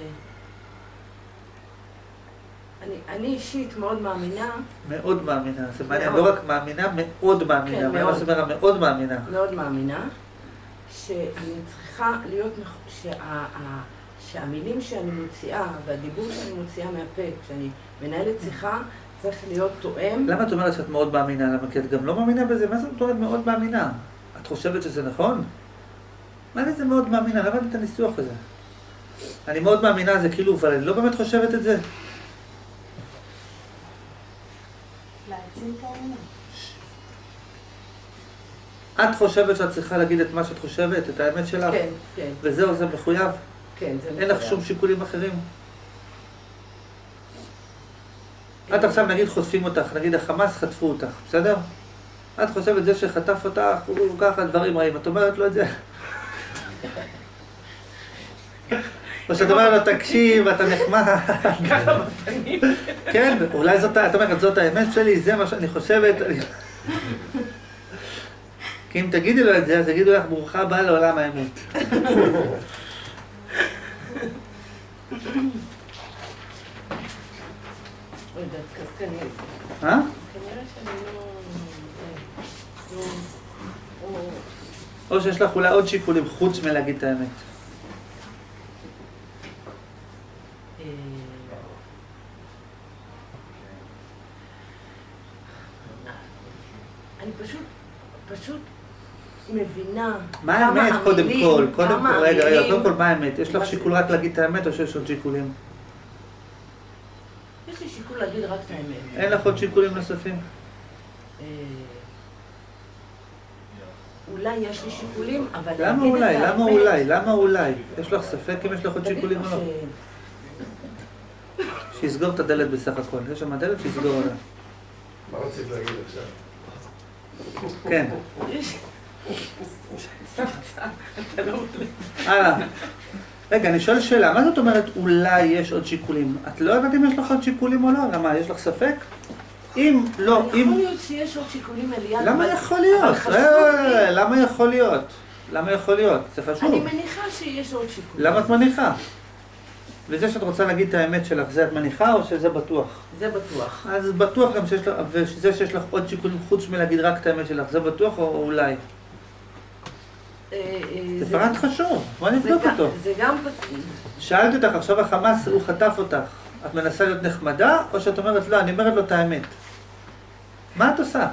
אני אישית מאוד מאמינה. מאוד מאמינה. זה מעניין, לא רק מאמינה, מאוד מאמינה. כן, מאוד. מה זאת מאוד מאמינה. מאוד מאמינה. שאני צריכה להיות... שהמילים שאני מוציאה והדיבור שאני מוציאה מהפה, כשאני מנהלת שיחה, צריך להיות תואם. למה את אומרת שאת מאוד מאמינה? למה? כי את גם לא מאמינה בזה? מה זאת אומרת מאוד מאמינה? את חושבת שזה נכון? מה זה מאוד מאמינה? למה את הניסוח הזה? אני מאוד מאמינה, זה כאילו, אבל אני לא באמת חושבת את זה. להעצים את האמונה. את חושבת שאת צריכה להגיד את מה שאת חושבת, את האמת שלך? כן, כן. וזהו, זה מחויב? כן, זה מחויב. אין לך שום שיקולים אחרים? את עכשיו נגיד חוטפים אותך, נגיד החמאס חטפו אותך, בסדר? את חושבת זה שחטף אותך, הוא ככה דברים רעים, את אומרת לו את זה? או שאת אומרת לו, תקשיב, אתה נחמד. ככה בפנים. כן, אולי זאת, את אומרת, זאת האמת שלי, זה מה שאני חושבת. כי אם תגידי לו את זה, אז תגידו לך, ברוכה הבאה לעולם האמת. אוי, אז כנראה. אה? כנראה שאני לא... או שיש לך אולי עוד שיקולים חוץ מלהגיד את האמת. אני פשוט מבינה מה האמת קודם כל? רגע, המילים... קודם כל מה האמת? יש לך שיקול רק להגיד את האמת או שיש עוד שיקולים? יש לי שיקול להגיד רק את האמת. אין לך עוד שיקולים נוספים? אולי יש לי שיקולים, אבל... למה אולי? למה אולי? למה אולי? יש לך ספק אם יש לך עוד שיקולים או לא? שיסגור את הדלת בסך הכל. יש שם הדלת שיסגור אותה. מה רצית להגיד עכשיו? כן. אתה לא מבין. הלאה. רגע, אני שואל שאלה, מה זאת אומרת אולי יש עוד שיקולים? את לא יודעת אם יש לך עוד שיקולים או לא? למה, יש לך ספק? אם לא, אם... יכול להיות שיש עוד שיקולים אליעד, למה יכול להיות? למה יכול להיות? למה יכול להיות? זה חשוב. אני מניחה שיש עוד שיקולים. למה את מניחה? וזה שאת רוצה להגיד את האמת שלך, זה את מניחה או שזה בטוח? זה בטוח. אז בטוח גם שיש לך, וזה שיש לך עוד שיקולים חוץ מלהגיד רק את האמת שלך, זה בטוח או אולי? זה פרט חשוב, בוא נבדוק אותו. זה גם... שאלתי אותך, עכשיו החמאס הוא חטף אותך, את מנסה להיות נחמדה או שאת אומרת לא, אני אומרת לו את האמת? מה את עושה?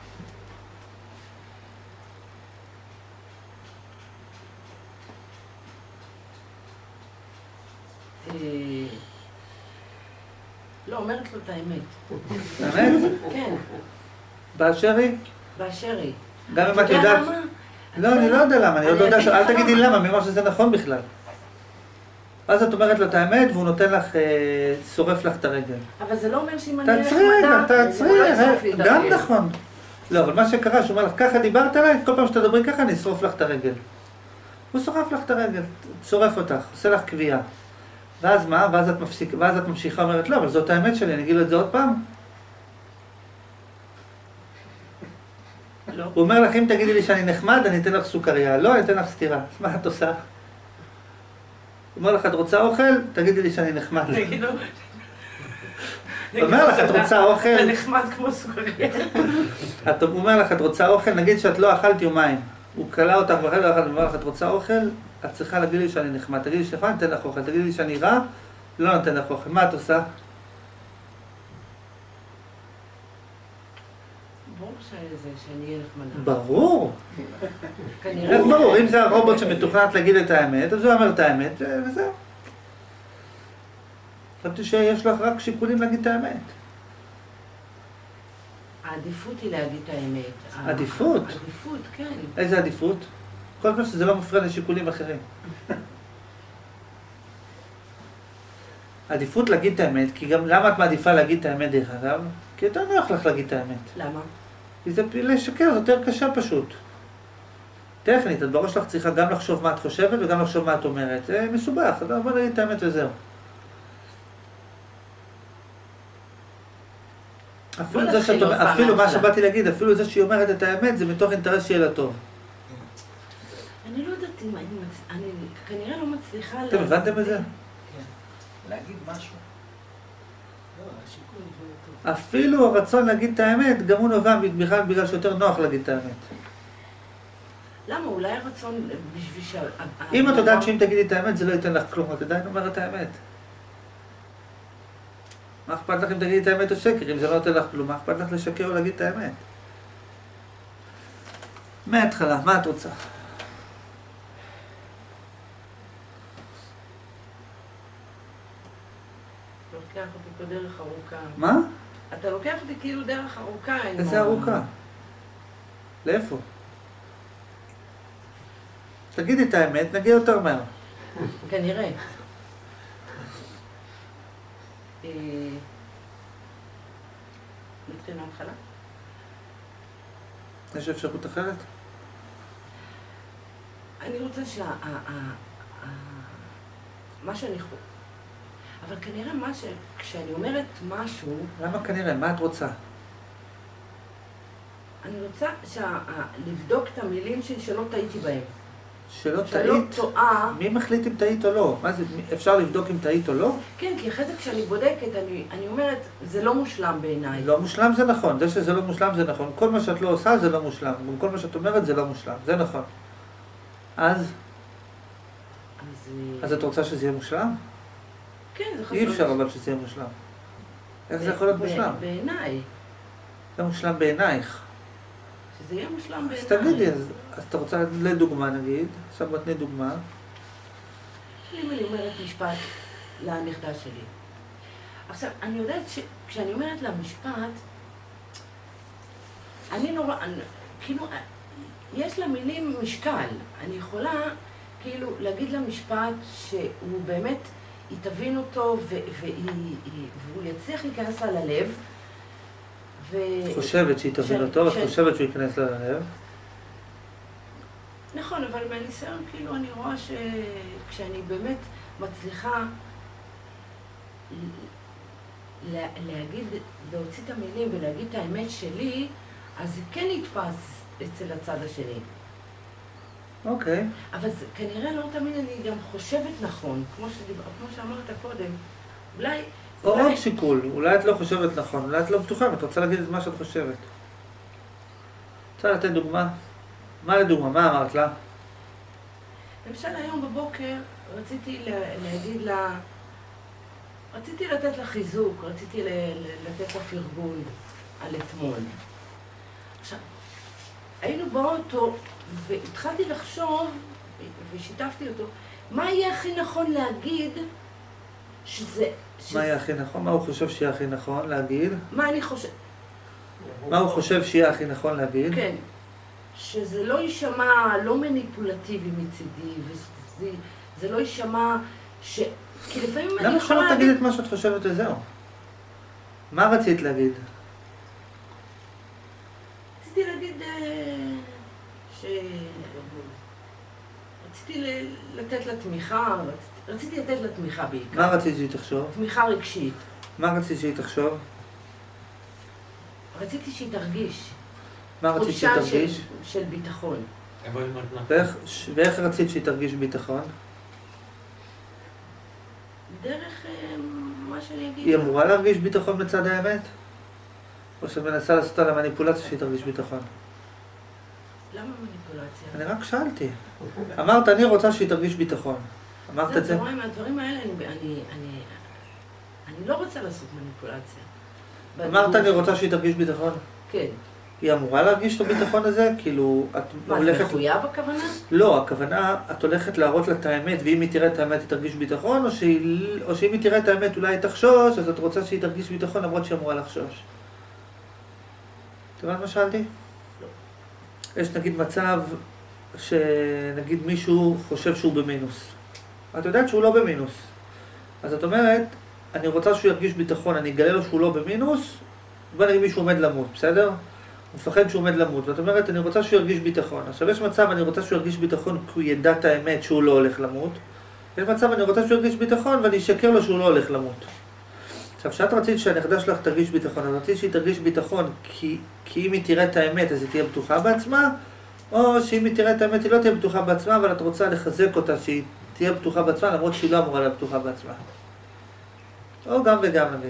לא, אומרת לו את האמת. האמת? כן, באשר היא? באשר היא. גם אם את יודעת... למה? לא, אני לא יודע למה, אני עוד לא יודע, אל תגידי למה, מי אמר שזה נכון בכלל. אז את אומרת לו את האמת והוא נותן לך, שורף לך את הרגל. אבל זה לא אומר שאם אני תעצרי רגע, תעצרי, גם נכון. לא, אבל מה שקרה, שהוא אומר לך, ככה דיברת עליי, כל פעם שתדברי ככה, אני אשרוף לך את הרגל. הוא שורף לך את הרגל, שורף אותך, עושה לך קביעה. ואז מה? ואז את ממשיכה, אומרת, לא, אבל זאת האמת שלי, אני אגיד לו את זה עוד פעם? לא. הוא אומר לך, אם תגידי לי שאני נחמד, אני אתן לך סוכריה. לא, אני אתן לך סטירה. אז מה את עושה? הוא אומר לך, את רוצה אוכל? תגידי לי שאני נחמד. תגיד לו... הוא אומר לך, את רוצה אוכל? אתה נחמד כמו סוכריה. הוא אומר לך, את רוצה אוכל? נגיד שאת לא אכלת יומיים. הוא קלה אותך בחדר אחד, הוא אומר לך, את רוצה אוכל? את צריכה להגיד לי שאני נחמד. תגידי לי שנחמד, אני אתן לך אוכל. תגידי לי שאני רע? לא נותן לך אוכל. מה את עושה? ברור שאני אהיה נחמדה. ברור. כנראה. איך ברור? אם זה הרובוט שמתוכנת להגיד את האמת, אז הוא אומר את האמת, וזהו. חשבתי שיש לך רק שיקולים להגיד את האמת. העדיפות היא להגיד את האמת. עדיפות? עדיפות, כן. איזה עדיפות? כל פעם שזה לא מפריע לשיקולים אחרים. עדיפות להגיד את האמת, כי גם למה את מעדיפה להגיד את האמת דרך אגב? כי יותר נוח לך להגיד את האמת. למה? כי זה לשקר, זה יותר קשה פשוט. טכנית, את בראש שלך צריכה גם לחשוב מה את חושבת וגם לחשוב מה את אומרת. זה מסובך, אז בוא נגיד את האמת וזהו. אפילו מה שבאתי להגיד, אפילו זה שהיא אומרת את האמת, זה מתוך אינטרס שיהיה לה טוב. אני לא יודעת אם אני כנראה לא מצליחה... אתם הבנתם את זה? כן. להגיד משהו. אפילו הרצון להגיד את האמת, גם הוא נובע בכלל בגלל שיותר נוח להגיד את האמת. למה? אולי הרצון בשביל ש... אם את יודעת שאם תגידי את האמת, זה לא ייתן לך כלום, את עדיין אומרת את האמת. מה אכפת לך אם תגידי את האמת או שקר? אם זה לא נותן לך כלום, מה אכפת לך לשקר או להגיד את האמת? מההתחלה, מה את רוצה? אתה לוקח אותי פה דרך ארוכה. מה? אתה לוקח אותי כאילו דרך ארוכה. איזה ארוכה? לאיפה? תגידי את האמת, נגיע יותר מהר. כנראה. נתחיל מההתחלה? יש אפשרות אחרת? אני רוצה מה שאני חושבת, אבל כנראה כשאני אומרת משהו, למה כנראה? מה את רוצה? אני רוצה לבדוק את המילים שלי שלא טעיתי בהם. שלא שלא טעית? טועה. מי מחליט אם טעית או לא? מה זה, אפשר לבדוק אם טעית או לא? כן, כי אחרי זה כשאני בודקת, אני אומרת, זה לא מושלם בעיניי. לא מושלם זה נכון, זה שזה לא מושלם זה נכון. כל מה שאת לא עושה זה לא מושלם. גם כל מה שאת אומרת זה לא מושלם, זה נכון. אז את רוצה שזה יהיה מושלם? כן, זה חשוב. אי אפשר אבל שזה יהיה מושלם. איך זה יכול להיות מושלם? בעיניי. זה מושלם בעינייך. שזה יהיה מושלם בעיניי. אז תגידי, אז אתה רוצה לדוגמה נגיד, עכשיו מתני דוגמה. אם אני אומרת משפט לנכדה שלי. עכשיו, אני יודעת שכשאני אומרת לה משפט, אני נורא, כאילו, יש לה מילים משקל. אני יכולה כאילו להגיד לה משפט שהוא באמת, היא תבין אותו והוא יצליח להיכנס לה ללב. חושבת שהיא תבין אותו, את חושבת שהוא ייכנס לה ללב. נכון, אבל מהניסיון כאילו אני רואה שכשאני באמת מצליחה להגיד, להוציא את המילים ולהגיד את האמת שלי, אז זה כן יתפס אצל הצד השני. אוקיי. אבל זה, כנראה לא תמיד אני גם חושבת נכון, כמו שאמרת קודם. אולי... עוד שיקול, אולי את לא חושבת נכון, אולי את לא בטוחה, את רוצה להגיד את מה שאת חושבת. רוצה לתת דוגמה? מה לדוגמה? מה אמרת לה? למשל היום בבוקר רציתי להגיד לה, רציתי לתת לה חיזוק, רציתי לתת לה פרגון על אתמול. עכשיו, היינו באוטו והתחלתי לחשוב ושיתפתי אותו, מה יהיה הכי נכון להגיד שזה... מה יהיה הכי נכון? מה הוא חושב שיהיה הכי נכון להגיד? מה אני חושב? מה הוא חושב שיהיה הכי נכון להגיד? כן. שזה לא יישמע לא מניפולטיבי מצידי, וזה לא יישמע ש... כי לפעמים אני למה יכולה שלא תגיד את מה שאת חושבת וזהו? מה רצית להגיד? רציתי להגיד רציתי לתת לה תמיכה, רציתי לתת לה תמיכה בעיקר. מה רצית שהיא תחשוב? תמיכה רגשית. מה רצית שהיא תחשוב? רציתי שהיא תרגיש. מה רצית שהיא תרגיש? של ביטחון. ואיך רצית שהיא תרגיש ביטחון? דרך מה שאני אגיד. היא אמורה להרגיש ביטחון בצד האמת? או שאת מנסה לעשות על המניפולציה שהיא תרגיש ביטחון? למה מניפולציה? אני רק שאלתי. אמרת, אני רוצה שהיא תרגיש ביטחון. אמרת את זה? מהדברים האלה אני לא רוצה לעשות מניפולציה. אמרת, אני רוצה שהיא תרגיש ביטחון? כן. היא אמורה להרגיש את הביטחון הזה? כאילו, את הולכת... מה, זה מחויב הכוונה? לא, הכוונה, את הולכת להראות לה את האמת, ואם היא תראה את האמת היא תרגיש ביטחון, או שאם היא תראה את האמת אולי היא תחשוש, אז את רוצה שהיא תרגיש ביטחון למרות שהיא אמורה לחשוש. אתה יודע מה שאלתי? לא. יש נגיד מצב שנגיד מישהו חושב שהוא במינוס. את יודעת שהוא לא במינוס. אז את אומרת, אני רוצה שהוא ירגיש ביטחון, אני אגלה לו שהוא לא במינוס, בוא נגיד מישהו עומד למות, בסדר? הוא מפחד שהוא עומד למות, ואת אומרת, אני רוצה שהוא ירגיש ביטחון. עכשיו יש מצב, אני רוצה שהוא ירגיש ביטחון כי הוא ידע את האמת שהוא לא הולך למות. יש מצב, אני רוצה שהוא ירגיש ביטחון ואני אשקר לו שהוא לא הולך למות. עכשיו, כשאת רצית שהנכדה שלך תרגיש ביטחון, אז רצית שהיא תרגיש ביטחון כי אם היא תראה את האמת אז היא תהיה בטוחה בעצמה, או שאם היא תראה את האמת היא לא תהיה בטוחה בעצמה, אבל את רוצה לחזק אותה שהיא תהיה בטוחה בעצמה, למרות שהיא לא אמורה להיות בטוחה בעצמה. או גם וגם נגיד.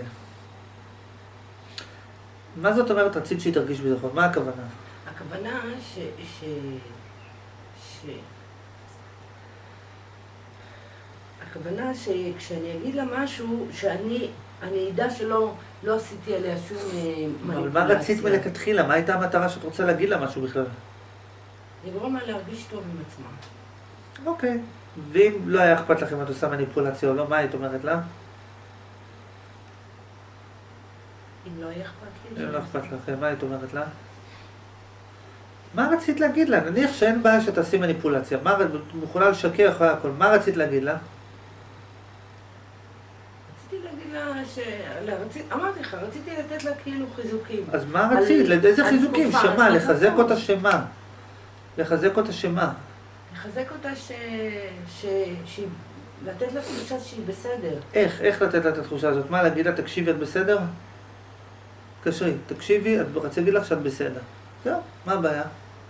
מה זאת אומרת רצית שהיא תרגיש ביטחון? מה הכוונה? הכוונה הכוונה שכשאני אגיד לה משהו, שאני אדע שלא עשיתי עליה שום מניפולציה. אבל מה רצית מלכתחילה? מה הייתה המטרה שאת רוצה להגיד לה משהו בכלל? לגרום לה להרגיש טוב עם עצמה. אוקיי. ואם לא היה אכפת לכם את עושה מניפולציה או לא, מה היית אומרת לה? אם לא היה אכפת לי. אם לא אכפת לכם, מה היית אומרת לה? מה רצית להגיד לה? נניח שאין בעיה שתעשי מניפולציה. מה, יכולה לשקר אחרי הכל. מה רצית להגיד לה? רציתי להגיד לה אמרתי לך, רציתי לתת לה כאילו חיזוקים. אז מה רצית? איזה חיזוקים? שמה? לחזק אותה שמה? לחזק אותה שמה? לחזק אותה לתת לה תחושה שהיא בסדר. איך לתת לה את התחושה הזאת? מה, להגיד לה, תקשיבי, את בסדר? תקשרי, תקשיבי, רציתי להגיד לך שאת בסדר. זהו, מה הבעיה?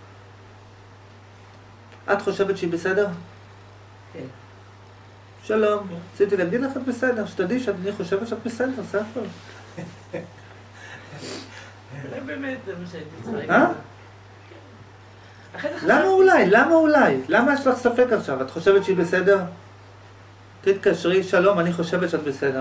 את חושבת שהיא בסדר? כן. שלום, רציתי להגיד לך את בסדר, שתדעי שאני חושבת שאת בסדר, זה הכל. אולי באמת זה מה שהייתי צריכה. למה אולי? למה אולי? למה יש לך ספק עכשיו? את חושבת שהיא בסדר? תתקשרי, שלום, אני חושבת שאת בסדר.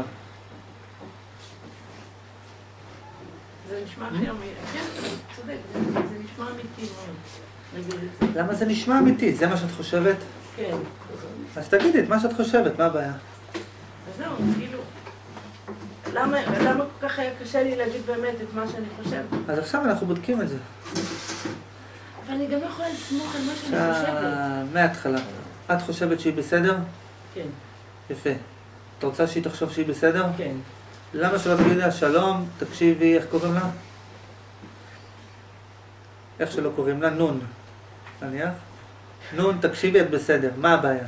זה נשמע הכי אמיתי. כן, צודק, זה נשמע אמיתי מאוד. למה זה נשמע אמיתי? זה מה שאת חושבת? כן. אז תגידי את מה שאת חושבת, מה הבעיה? אז זהו, כאילו, למה כל כך היה קשה לי להגיד באמת את מה שאני חושבת? אז עכשיו אנחנו בודקים את זה. אבל אני גם לא יכולה לסמוך על מה שאני חושבת. מההתחלה. את חושבת שהיא בסדר? כן. יפה. את רוצה שהיא תחשוב שהיא בסדר? כן. למה שלא תגידי לה, שלום, תקשיבי, איך קוראים לה? איך שלא קוראים לה? נון. נניח? נון, תקשיבי, את בסדר. מה הבעיה?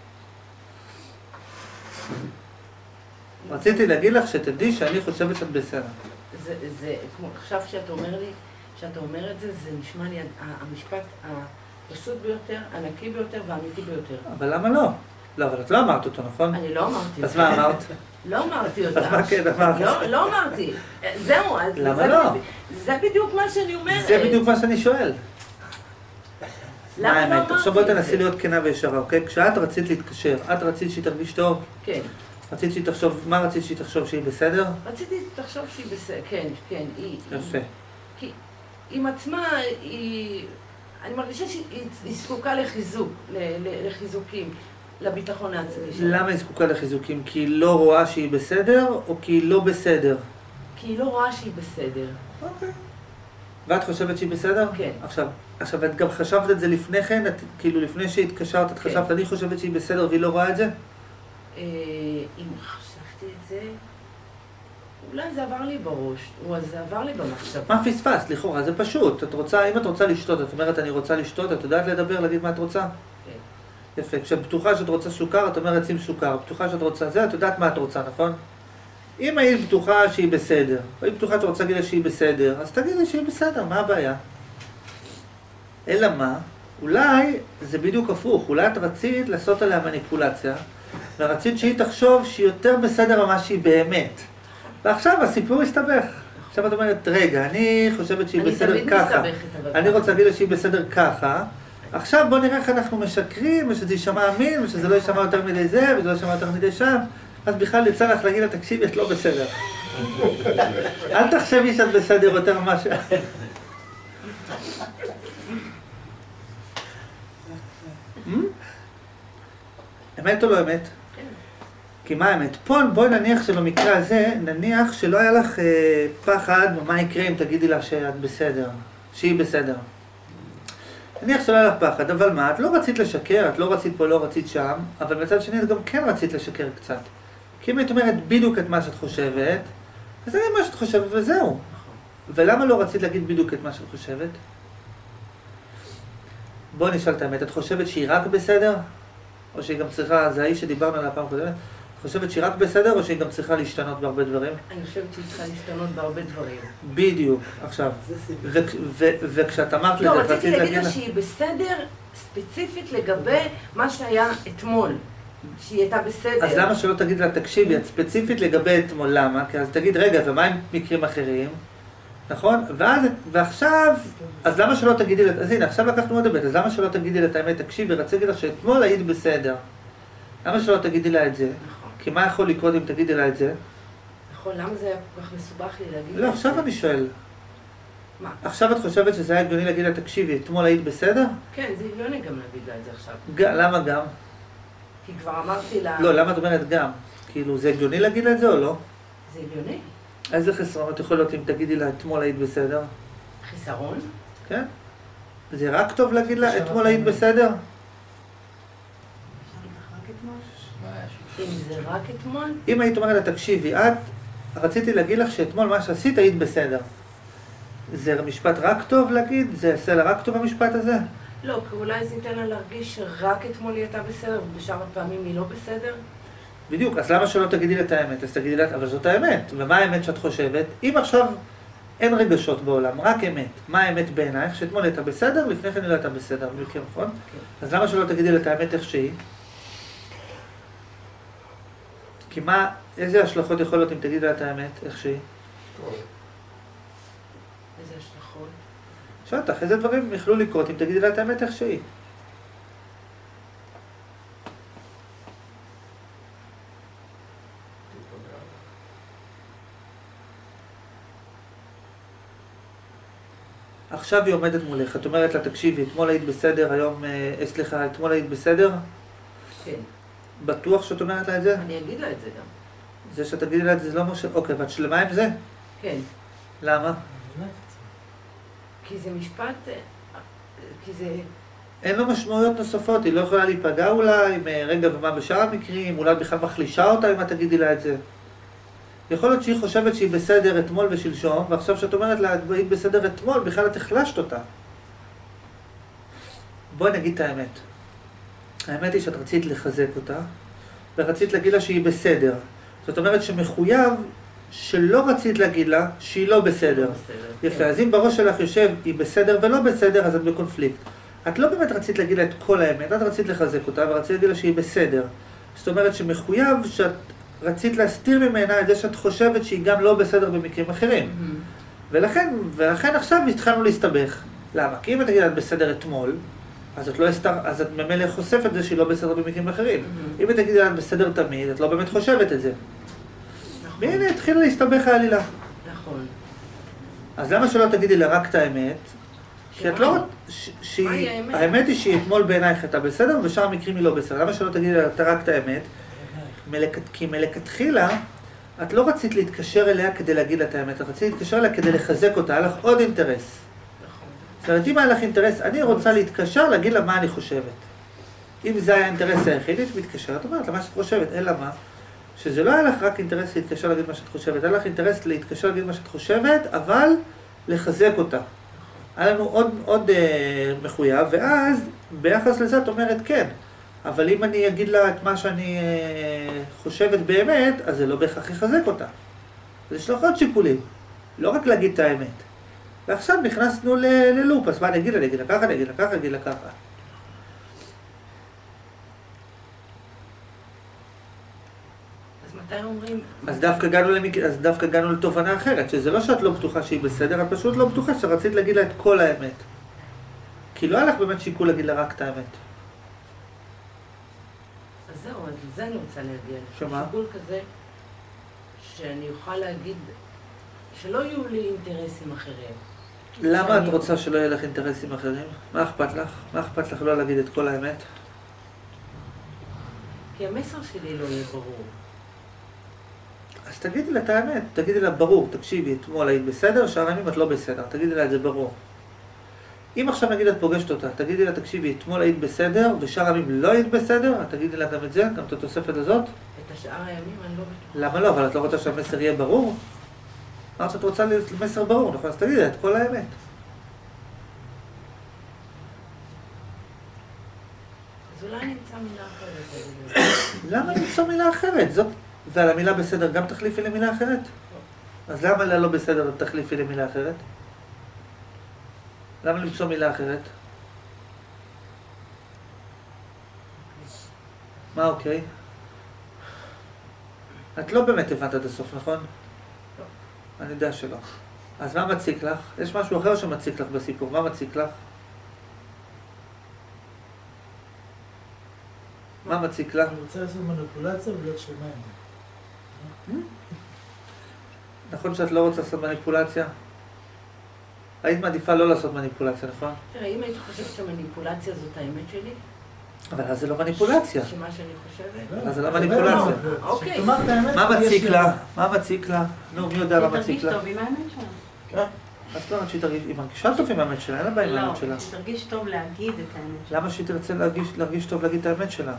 רציתי להגיד לך שתדעי שאני חושבת שאת בסדר. זה, כמו עכשיו שאתה אומר את זה, זה נשמע לי המשפט הפשוט ביותר, הנקי ביותר והאמיתי ביותר. אבל למה לא? לא, אבל את לא אמרת אותו, נכון? אני לא אמרתי. אז מה אמרת? לא אמרתי אותה. אז מה כן אמרת? לא אמרתי. זהו, אז... למה לא? זה בדיוק מה שאני אומרת. זה בדיוק מה שאני שואל. למה לא אמרתי? עכשיו בוא תנסי להיות כנה וישרה, אוקיי? כשאת רצית להתקשר, את רצית שהיא תרגיש טוב? כן. רצית שהיא תחשוב, מה רצית שהיא תחשוב שהיא בסדר? רציתי שתחשוב שהיא בסדר, כן, כן. יפה. כי עם עצמה, אני מרגישה שהיא זקוקה לחיזוק, לחיזוקים, לביטחון העצמי שלה. למה היא זקוקה לחיזוקים? כי היא לא רואה שהיא בסדר, או כי היא לא בסדר? כי היא לא רואה שהיא בסדר. אוקיי. ואת חושבת שהיא בסדר? כן. עכשיו, את גם חשבת את זה לפני כן? כאילו, לפני שהתקשרת, את חשבת, אני חושבת שהיא בסדר והיא לא רואה את זה? אם חשבתי את זה, אולי זה עבר לי בראש, או זה עבר לי במחשבה. מה פספסת? לכאורה, זה פשוט. אם את רוצה לשתות, את אומרת, אני רוצה לשתות, את יודעת לדבר, להגיד מה את רוצה? כן. יפה. כשאת בטוחה שאת רוצה סוכר, את אומרת, שים סוכר. בטוחה שאת רוצה זה, את יודעת מה את רוצה, נכון? אם היית בטוחה שהיא בסדר, או היית בטוחה שאת רוצה להגיד לה שהיא בסדר, אז תגידי שהיא בסדר, מה הבעיה? אלא מה? אולי זה בדיוק הפוך. אולי את רצית לעשות עליה מניפולציה, ורצית שהיא תחשוב שהיא יותר בסדר ממה שהיא באמת. ועכשיו הסיפור הסתבך. עכשיו את אומרת, רגע, אני חושבת שהיא בסדר ככה. אני רוצה להגיד לה שהיא בסדר ככה. עכשיו בוא נראה איך אנחנו משקרים, ושזה יישמע אמין, ושזה לא יישמע יותר מדי זה, וזה לא יישמע יותר מדי שם. אז בכלל יצא לך להגיד לה, תקשיבי, את לא בסדר. אל תחשבי שאת בסדר יותר ממה ש... אמת או לא אמת? כי מה האמת? פה בואי נניח שבמקרה הזה, נניח שלא היה לך פחד מה יקרה אם תגידי לה שאת בסדר, שהיא בסדר. נניח שלא היה לך פחד, אבל מה? את לא רצית לשקר, את לא רצית פה, לא רצית שם, אבל מצד שני את גם כן רצית לשקר קצת. כי אם היית אומרת בדיוק את מה שאת חושבת, אז זה מה שאת חושבת וזהו. ולמה לא רצית להגיד בדיוק את מה שאת חושבת? בואי נשאל את האמת, את חושבת שהיא רק בסדר? או שהיא גם צריכה, זה האיש שדיברנו עליה פעם קודמת, את חושבת שהיא רק בסדר או שהיא גם צריכה להשתנות בהרבה דברים? אני חושבת שהיא צריכה להשתנות בהרבה דברים. בדיוק, עכשיו. וכשאת אמרת לזה, לא, רציתי להגיד לה שהיא בסדר ספציפית לגבי מה שהיה אתמול. שהיא הייתה בסדר. אז למה שלא תגיד לה, תקשיבי, את ספציפית לגבי אתמול, למה? כי אז תגיד, רגע, ומה עם מקרים אחרים? נכון? ועכשיו, אז למה שלא תגידי לה, אז הנה, עכשיו לקחנו עוד הבית, אז למה שלא תגידי לה את האמת, תקשיבי, רציתי להגיד לך שאתמול היית בסדר. למה שלא תגידי לה את זה? נכון. כי מה יכול לקרות אם תגידי לה את זה? נכון, למה זה היה כל כך מסובך לי להגיד? לא, עכשיו אני שואל. מה? עכשיו את חושבת שזה היה הגיוני להגיד לה, תקשיבי, אתמול היית בסדר? כן, זה הגיוני גם להגיד לה את זה עכשיו. למה גם? כי כבר אמרתי לה... לא, למה את אומרת גם? כאילו, זה הגיוני להגיד לה את זה או לא? זה הגיוני. איזה חסרונות יכול להיות אם תגידי לה, אתמול היית בסדר? חיסרון? כן. זה רק טוב להגיד לה, אתמול היית בסדר? אם זה רק אתמול? אם היית אומרת לה, תקשיבי, רציתי להגיד לך שאתמול מה שעשית היית בסדר. זה משפט רק טוב להגיד? זה יעשה לה רק טוב המשפט הזה? לא, כי אולי זה ייתן לה להרגיש שרק אתמול היא הייתה בסדר, ובשאר הפעמים היא לא בסדר. בדיוק, אז למה שלא תגידי לה את האמת? אז תגידי לה, אבל זאת האמת. ומה האמת שאת חושבת? אם עכשיו אין רגשות בעולם, רק אמת. מה האמת בעינייך? שאתמול הייתה בסדר, לפני כן היא לא הייתה בסדר. מכיר, נכון? אז למה שלא תגידי לה את האמת איך שהיא? כי איזה השלכות יכול להיות אם תגידי לה את האמת איך שהיא? איזה השלכות? שואל אותך, איזה דברים יכלו לקרות אם תגידי לה את האמת איך שהיא? עכשיו היא עומדת מולך, את אומרת לה, תקשיבי, אתמול היית בסדר, היום, סליחה, אתמול היית בסדר? כן. בטוח שאת אומרת לה את זה? אני אגיד לה את זה גם. זה שאת תגידי לה את זה, זה לא משה, אוקיי, ואת שלמה עם זה? כן. למה? כי זה משפט, כי זה... אין לו משמעויות נוספות, היא לא יכולה להיפגע אולי, רגע ומה בשאר המקרים, אולי בכלל מחלישה אותה אם את תגידי לה את זה. יכול להיות שהיא חושבת שהיא בסדר אתמול ושלשום, ועכשיו שאת אומרת לה, היית בסדר אתמול, בכלל את החלשת אותה. בואי נגיד את האמת. האמת היא שאת רצית לחזק אותה, ורצית להגיד לה שהיא בסדר. זאת אומרת שמחויב שלא רצית להגיד לה שהיא לא בסדר. יפה, אז אם בראש שלך יושב היא בסדר ולא בסדר, אז את בקונפליקט. את לא באמת רצית להגיד לה את כל האמת, את רצית לחזק אותה, ורצית להגיד לה שהיא בסדר. זאת אומרת שמחויב שאת רצית להסתיר ממנה את זה שאת חושבת שהיא גם לא בסדר במקרים אחרים. ולכן עכשיו התחלנו להסתבך. למה? כי אם את תגיד את בסדר אתמול, אז את ממילא חושפת את זה שהיא לא בסדר במקרים אחרים. אם את תגיד את בסדר תמיד, את לא באמת חושבת את זה. והנה התחילה להסתבך העלילה. נכון. אז למה שלא תגידי לה רק את האמת? כי את לא... האמת היא שהיא אתמול בעינייך הייתה בסדר, ובשאר המקרים היא לא בסדר. למה שלא תגידי לה רק את האמת? כי מלכתחילה, את לא רצית להתקשר אליה כדי להגיד לה את האמת, את רצית להתקשר אליה כדי לחזק אותה, היה לך עוד אינטרס. זאת אומרת, אם היה לך אינטרס, אני רוצה להתקשר להגיד לה מה אני חושבת. אם זה היה האינטרס היחיד, את מתקשרת, אומרת לה מה שאת חושבת, אלא מה? שזה לא היה לך רק אינטרס להתקשר להגיד מה שאת חושבת, היה לך אינטרס להתקשר להגיד מה שאת חושבת, אבל לחזק אותה. היה לנו עוד מחויב, ואז ביחס לזה את אומרת כן. אבל אם אני אגיד לה את מה שאני חושבת באמת, אז זה לא בהכרח יחזק אותה. אז יש לך עוד שיקולים, לא רק להגיד את האמת. ועכשיו נכנסנו ללופ, אז מה אני אגיד לה? אני אגיד לה ככה, אני אגיד לה ככה, אני אגיד לה ככה. אז מתי אומרים? אז דווקא הגענו לתובנה אחרת, שזה לא שאת לא בטוחה שהיא בסדר, את פשוט לא בטוחה שרצית להגיד לה את כל האמת. כי לא היה לך באמת שיקול להגיד לה רק את האמת. אז זהו, אז לזה אני רוצה להגיע. שמה? שיקול כזה, שאני אוכל להגיד, שלא יהיו לי אינטרסים אחרים. למה את רוצה שלא יהיה לך אינטרסים אחרים? מה אכפת לך? מה אכפת לך לא להגיד את כל האמת? כי המסר שלי לא יהיה ברור. אז תגידי לה את האמת, תגידי לה ברור, תקשיבי, אתמול היית בסדר, שאר ימים את לא בסדר, תגידי לה את זה ברור. אם עכשיו נגיד את פוגשת אותה, תגידי לה, תקשיבי, אתמול היית בסדר, ושאר הימים לא היית בסדר, תגידי לה גם את זה, גם את התוספת הזאת. את השאר הימים אני לא בטוחה. למה לא? אבל את לא רוצה שהמסר יהיה ברור? אמרת שאת רוצה למסר ברור, נכון? אז תגידי לה את כל האמת. אז אולי נמצא מילה אחרת. למה למצוא מילה אחרת? זאת... ועל המילה בסדר גם תחליפי למילה אחרת? אז למה לא בסדר תחליפי למילה אחרת? למה למצוא מילה אחרת? מה אוקיי? את לא באמת הבנת עד הסוף, נכון? לא. אני יודע שלא. אז מה מציק לך? יש משהו אחר שמציק לך בסיפור, מה מציק לך? מה מציק לך? אני רוצה לעשות מניפולציה ולהיות שלמה עם זה. נכון שאת לא רוצה לעשות מניפולציה? היית מעדיפה לא לעשות מניפולציה, נכון? תראה, אם היית חושבת שמניפולציה זאת האמת שלי? אבל אז זה לא מניפולציה. שמה שאני חושבת? אז זה לא מניפולציה. אוקיי. מה מציק לה? מה מציק לה? נו, מי יודע מה מציק לה? תרגיש טוב עם האמת שלנו. אז זאת אומרת שהיא מרגישה טוב עם האמת שלה, אין לה בעיה עם האמת שלה. לא, שתרגיש טוב להגיד את האמת שלה. למה שהיא תרצה להרגיש טוב להגיד את האמת שלה?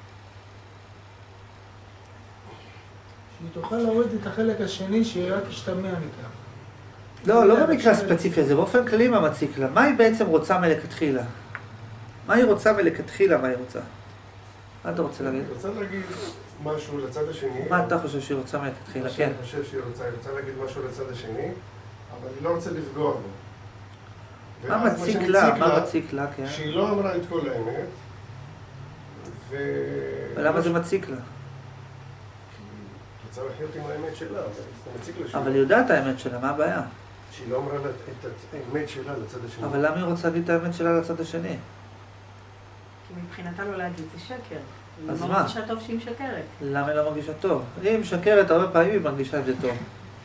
שהיא תוכל להוריד את החלק השני שהיא רק תשתמע מכך. לא במקרה הספציפי הזה, באופן כללי מה מציק לה. מה היא בעצם רוצה מלכתחילה? מה היא רוצה מלכתחילה? מה היא רוצה? מה אתה רוצה להגיד? היא רוצה להגיד משהו לצד השני. מה אתה חושב שהיא רוצה מלכתחילה? כן. אני חושב שהיא רוצה להגיד משהו לצד השני, אבל היא לא רוצה לפגוע בו. מה ואז מציק שמציק לה? מה מציק לה? כן. שהיא לא אמרה את כל האמת. ולמה זה מציק לה? היא רוצה לחיות עם האמת שלה, אבל זה מציק לה. אבל היא יודעת את האמת שלה, מה הבעיה? שהיא לא אמרה את האמת שלה לצד השני. אבל למה היא רוצה להגיד את האמת שלה לצד השני? כי מבחינתה לא להגיד, זה שקר. אז היא מה? לא מרגישה טוב שהיא משקרת. למה היא לא מרגישה טוב? היא משקרת הרבה פעמים, היא מרגישה את זה טוב.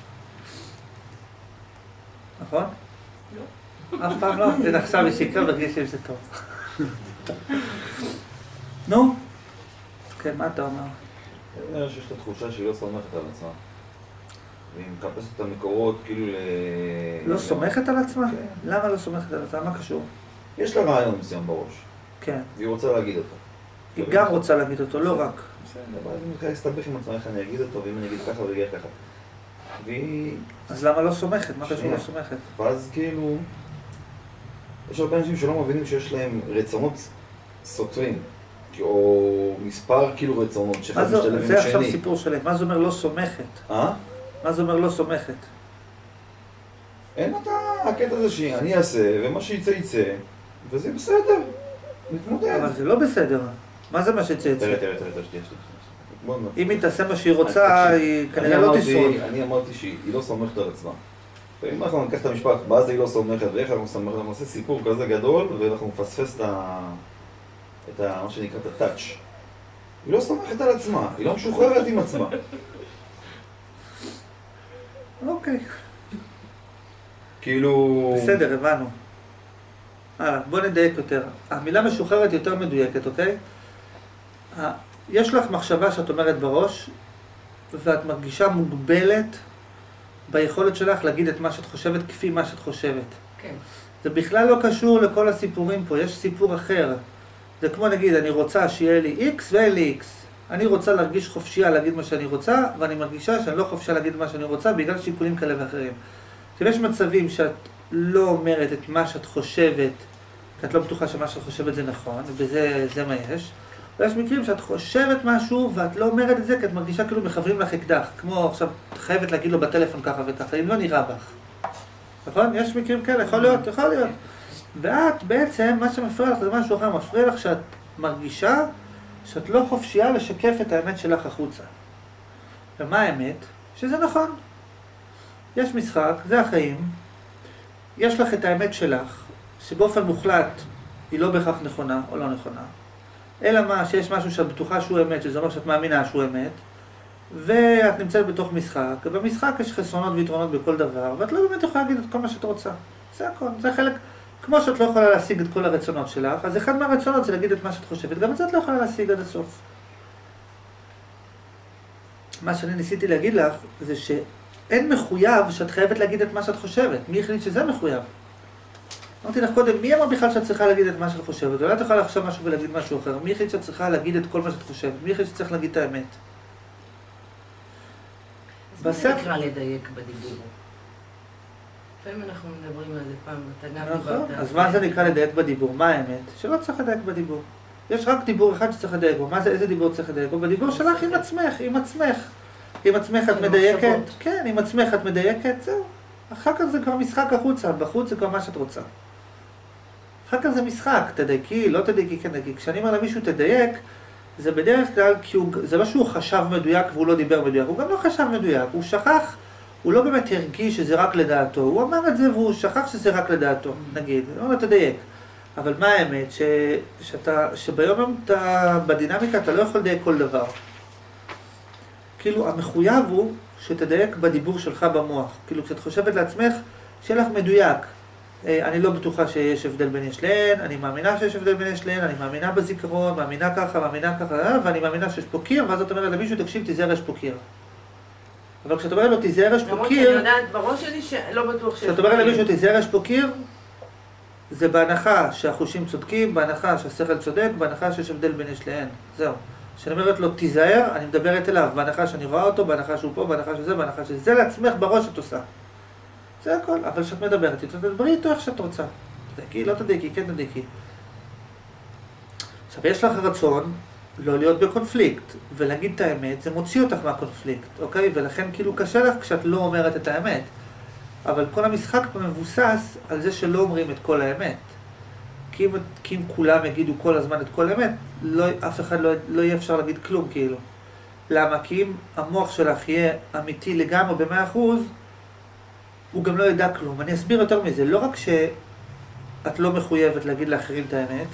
נכון? לא. אף פעם לא? הנה עכשיו היא שיקרה והרגישה עם זה טוב. נו? כן, מה אתה אומר? אני אומר שיש לה תחושה שהיא לא סומכת על עצמה. והיא מחפשת את המקורות כאילו לא סומכת על עצמה? כן. למה לא סומכת על עצמה? מה קשור? יש לה רעיון מסוים בראש, כן. והיא רוצה להגיד אותו. היא גם רוצה להגיד אותו, לא רק. בסדר, אבל אני מתחילה להסתבך עם עצמה איך אני אגיד אותו, ואם אני אגיד ככה ואגיד ככה. והיא... אז למה לא סומכת? מה קשור לא סומכת? ואז כאילו... יש הרבה אנשים שלא מבינים שיש להם רצונות סותרים. או מספר כאילו רצונות שאחד משתלם עם זה עכשיו השני. סיפור שלהם. מה זה אומר לא סומכת? מה זה אומר לא סומכת? אין אותה הקטע הזה שאני אעשה, ומה שיצא יצא, וזה בסדר, נתמודד. אבל זה לא בסדר. מה זה מה שיצא? תראה, שתהיה. אם היא תעשה מה שהיא רוצה, היא כנראה לא תשרוד. אני אמרתי שהיא לא סומכת על עצמה. ואם אנחנו ניקח את המשפט, מה זה היא לא סומכת, ואיך אנחנו סומכת, אנחנו נעשה סיפור כזה גדול, ואנחנו נפספס את מה שנקרא את הטאץ'. היא לא סומכת על עצמה, היא לא משוחררת עם עצמה. אוקיי. כאילו... בסדר, הבנו. בוא נדייק יותר. המילה משוחררת יותר מדויקת, אוקיי? יש לך מחשבה שאת אומרת בראש, ואת מרגישה מוגבלת ביכולת שלך להגיד את מה שאת חושבת כפי מה שאת חושבת. כן. זה בכלל לא קשור לכל הסיפורים פה, יש סיפור אחר. זה כמו נגיד, אני רוצה שיהיה לי X ואין לי X. אני רוצה להרגיש חופשייה להגיד מה שאני רוצה, ואני מרגישה שאני לא חופשייה להגיד מה שאני רוצה בגלל שיקולים כאלה ואחרים. עכשיו יש מצבים שאת לא אומרת את מה שאת חושבת, כי את לא בטוחה שמה שאת חושבת זה נכון, וזה מה יש. ויש מקרים שאת חושבת משהו ואת לא אומרת את זה, כי את מרגישה כאילו מכוונים לך אקדח. כמו עכשיו, את חייבת להגיד לו בטלפון ככה וככה, אם לא נראה בך. נכון? יש מקרים כאלה, יכול להיות. ואת בעצם, מה שמפריע לך זה משהו אחר, מפריע לך שאת מרגישה שאת לא חופשייה לשקף את האמת שלך החוצה. ומה האמת? שזה נכון. יש משחק, זה החיים. יש לך את האמת שלך, שבאופן מוחלט היא לא בהכרח נכונה או לא נכונה. אלא מה, שיש משהו שאת בטוחה שהוא אמת, שזה אומר שאת מאמינה שהוא אמת, ואת נמצאת בתוך משחק, ובמשחק יש חסרונות ויתרונות בכל דבר, ואת לא באמת יכולה להגיד את כל מה שאת רוצה. זה הכל, זה חלק, כמו שאת לא יכולה להשיג את כל הרצונות שלך, אז אחד מהרצונות זה להגיד את מה שאת חושבת, גם את זה את לא יכולה להשיג עד הסוף. מה שאני ניסיתי להגיד לך, זה שאין מחויב שאת חייבת להגיד את מה שאת חושבת. מי החליט שזה מחויב? אמרתי לך קודם, מי אמר בכלל שאת צריכה להגיד את מה שאת חושבת? אולי את יכולה לחשוב משהו ולהגיד משהו אחר. מי החליט שאת צריכה להגיד את כל מה שאת חושבת? מי החליט שצריך להגיד את האמת? אז זה נקרא לדייק בדיבור. לפעמים אנחנו מדברים על זה פעם, אתה גם דיברת. אז מה זה נקרא לדייק בדיבור? מה האמת? שלא צריך לדייק בדיבור. יש רק דיבור אחד שצריך לדייק בו. איזה דיבור צריך לדייק בו? בדיבור שלך עם עצמך, עם עצמך את מדייקת. כן, עם עצמך את מדייקת, זהו. אחר כך זה כבר משחק החוצה, בחוץ זה כבר מה שאת רוצה. אחר כך זה משחק, תדייקי, לא תדייקי, כן תדייקי. כשאני אומר למישהו תדייק, זה בדרך כלל, כי זה לא שהוא חשב מדויק והוא לא דיבר מדויק, הוא גם לא חשב מדויק, הוא שכח, הוא לא באמת הרגיש שזה רק לדעתו, הוא אמר את זה והוא שכח שזה רק לדעתו, נגיד, הוא אומר תדייק. אבל מה האמת? שביום בדינמיקה אתה לא יכול לדייק כל דבר. כאילו המחויב הוא שתדייק בדיבור שלך במוח. כאילו כשאת חושבת לעצמך, שיהיה לך מדויק. אני לא בטוחה שיש הבדל בין יש להן, אני מאמינה שיש הבדל בין יש להן, אני מאמינה בזיכרון, מאמינה ככה, ואני מאמינה שיש פה קיר, ואז את אומרת למישהו, תקשיב, תיזהר, יש פה קיר. אבל כשאת אומרת לו תיזהר יש פה למרות שאני קיר, יודעת בראש שלי שלא בטוח כשאת אומרת למישהו תיזהר יש פה קיר, זה בהנחה שהחושים צודקים, בהנחה שהשכל צודק, בהנחה שיש הבדל בין יש לאין. זהו. כשאני אומרת לו תיזהר, אני מדברת אליו, בהנחה שאני רואה אותו, בהנחה שהוא פה, בהנחה שזה, בהנחה שזה לעצמך בראש את עושה. זה הכל, אבל כשאת מדברת איתו, תדברי איתו איך שאת רוצה. תדייקי, לא תדייקי, כן תדייקי. עכשיו, יש לך רצון לא להיות בקונפליקט, ולהגיד את האמת, זה מוציא אותך מהקונפליקט, אוקיי? ולכן כאילו קשה לך כשאת לא אומרת את האמת. אבל כל המשחק פה מבוסס על זה שלא אומרים את כל האמת. כי אם כולם יגידו כל הזמן את כל האמת, אף אחד לא יהיה אפשר להגיד כלום כאילו. למה? כי אם המוח שלך יהיה אמיתי לגמרי ב100%, הוא גם לא ידע כלום. אני אסביר יותר מזה, לא רק שאת לא מחויבת להגיד לאחרים את האמת,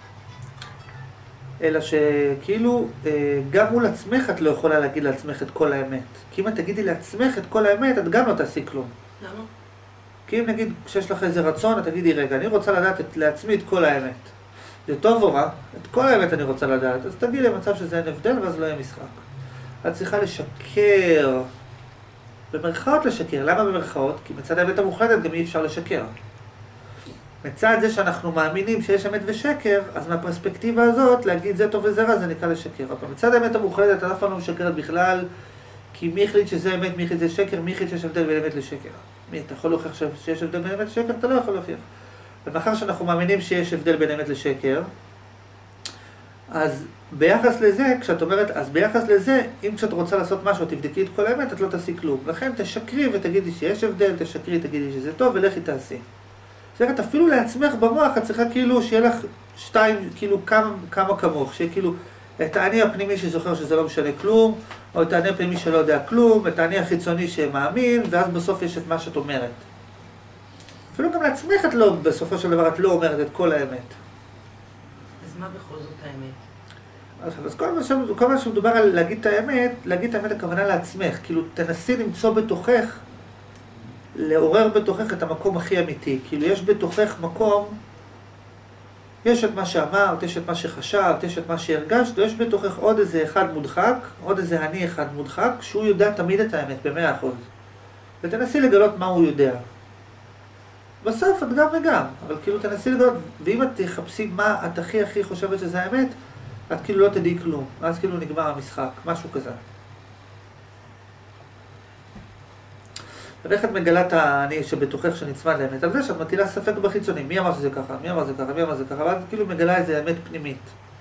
אלא שכאילו גם מול עצמך את לא יכולה להגיד לעצמך את כל האמת. כי אם את תגידי לעצמך את כל האמת, את גם לא תעשי כלום. למה? כי אם נגיד, כשיש לך איזה רצון, את תגידי, רגע, אני רוצה לדעת לעצמי את כל האמת. זה טוב או רע? את כל האמת אני רוצה לדעת. אז תגידי למצב שזה אין הבדל, ואז לא יהיה משחק. את צריכה לשקר. במרכאות לשקר. למה במרכאות? כי מצד האמת המוחלטת גם אי אפשר לשקר. מצד זה שאנחנו מאמינים שיש אמת ושקר, אז מהפרספקטיבה הזאת, להגיד זה טוב וזה רע, זה נקרא לשקר. אבל מצד האמת המוחלטת, את אף פעם לא משקרת בכלל, כי מי החליט שזה אמת, מי החליט שזה שקר, מי החליט שיש הבדל בין אמת לשקר. אתה יכול להוכיח שיש הבדל בין אמת לשקר? אתה לא יכול להוכיח. ומאחר שאנחנו מאמינים שיש הבדל בין אמת לשקר, אז ביחס לזה, כשאת אומרת, אז ביחס לזה, אם כשאת רוצה לעשות משהו, תבדקי את כל האמת, את לא תעשי כלום. לכן תשקרי ותגידי שיש הבדל, תשקרי, תגידי שזה טוב, ולכי תעשי. זאת אומרת, אפילו לעצמך במוח, את צריכה כאילו שיהיה לך שתיים, כאילו כמה כמוך, שיהיה כאילו את האני הפנימי שזוכר שזה לא משנה כלום, או את האני הפנימי שלא יודע כלום, את האני החיצוני שמאמין, ואז בסוף יש את מה שאת אומרת. אפילו גם לעצמך את לא, בסופו של דבר את לא אומרת את כל האמת. אז מה בכל זאת האמת? אז כל מה שמדובר על להגיד את האמת, להגיד את האמת הכוונה לעצמך, כאילו תנסי למצוא בתוכך, לעורר בתוכך את המקום הכי אמיתי, כאילו יש בתוכך מקום, יש את מה שאמרת, יש את מה שחשבת, יש את מה שהרגשת, ויש בתוכך עוד איזה אחד מודחק, עוד איזה אני אחד מודחק, שהוא יודע תמיד את האמת ב100%. ותנסי לגלות מה הוא יודע. בסוף את גם וגם, אבל כאילו תנסי לגלות, ואם את תחפשי מה את הכי חושבת שזה האמת, את כאילו לא תדעי כלום, אז כאילו נגמר המשחק, משהו כזה. ואיך את מגלה את האני שבתוכך שנצמד לאמת? על זה שאת מטילה ספק בחיצונים, מי אמר שזה ככה, מי אמר זה ככה, מי אמר זה ככה, ואז את כאילו מגלה איזה אמת פנימית.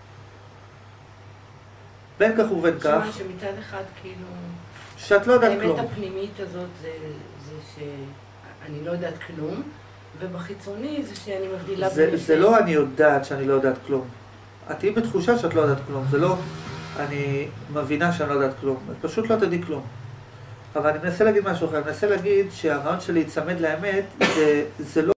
בין כך ובין כך. שמצד אחד כאילו... שאת לא יודעת כלום. האמת הפנימית הזאת זה שאני לא יודעת כלום, ובחיצוני זה שאני מבדילה בין... זה לא אני יודעת שאני לא יודעת כלום. את תהיי בתחושה שאת לא יודעת כלום, זה לא אני מבינה שאני לא יודעת כלום, את פשוט לא תדעי כלום. אבל אני מנסה להגיד משהו אחר, אני מנסה להגיד שהרעיון שלי להיצמד לאמת זה לא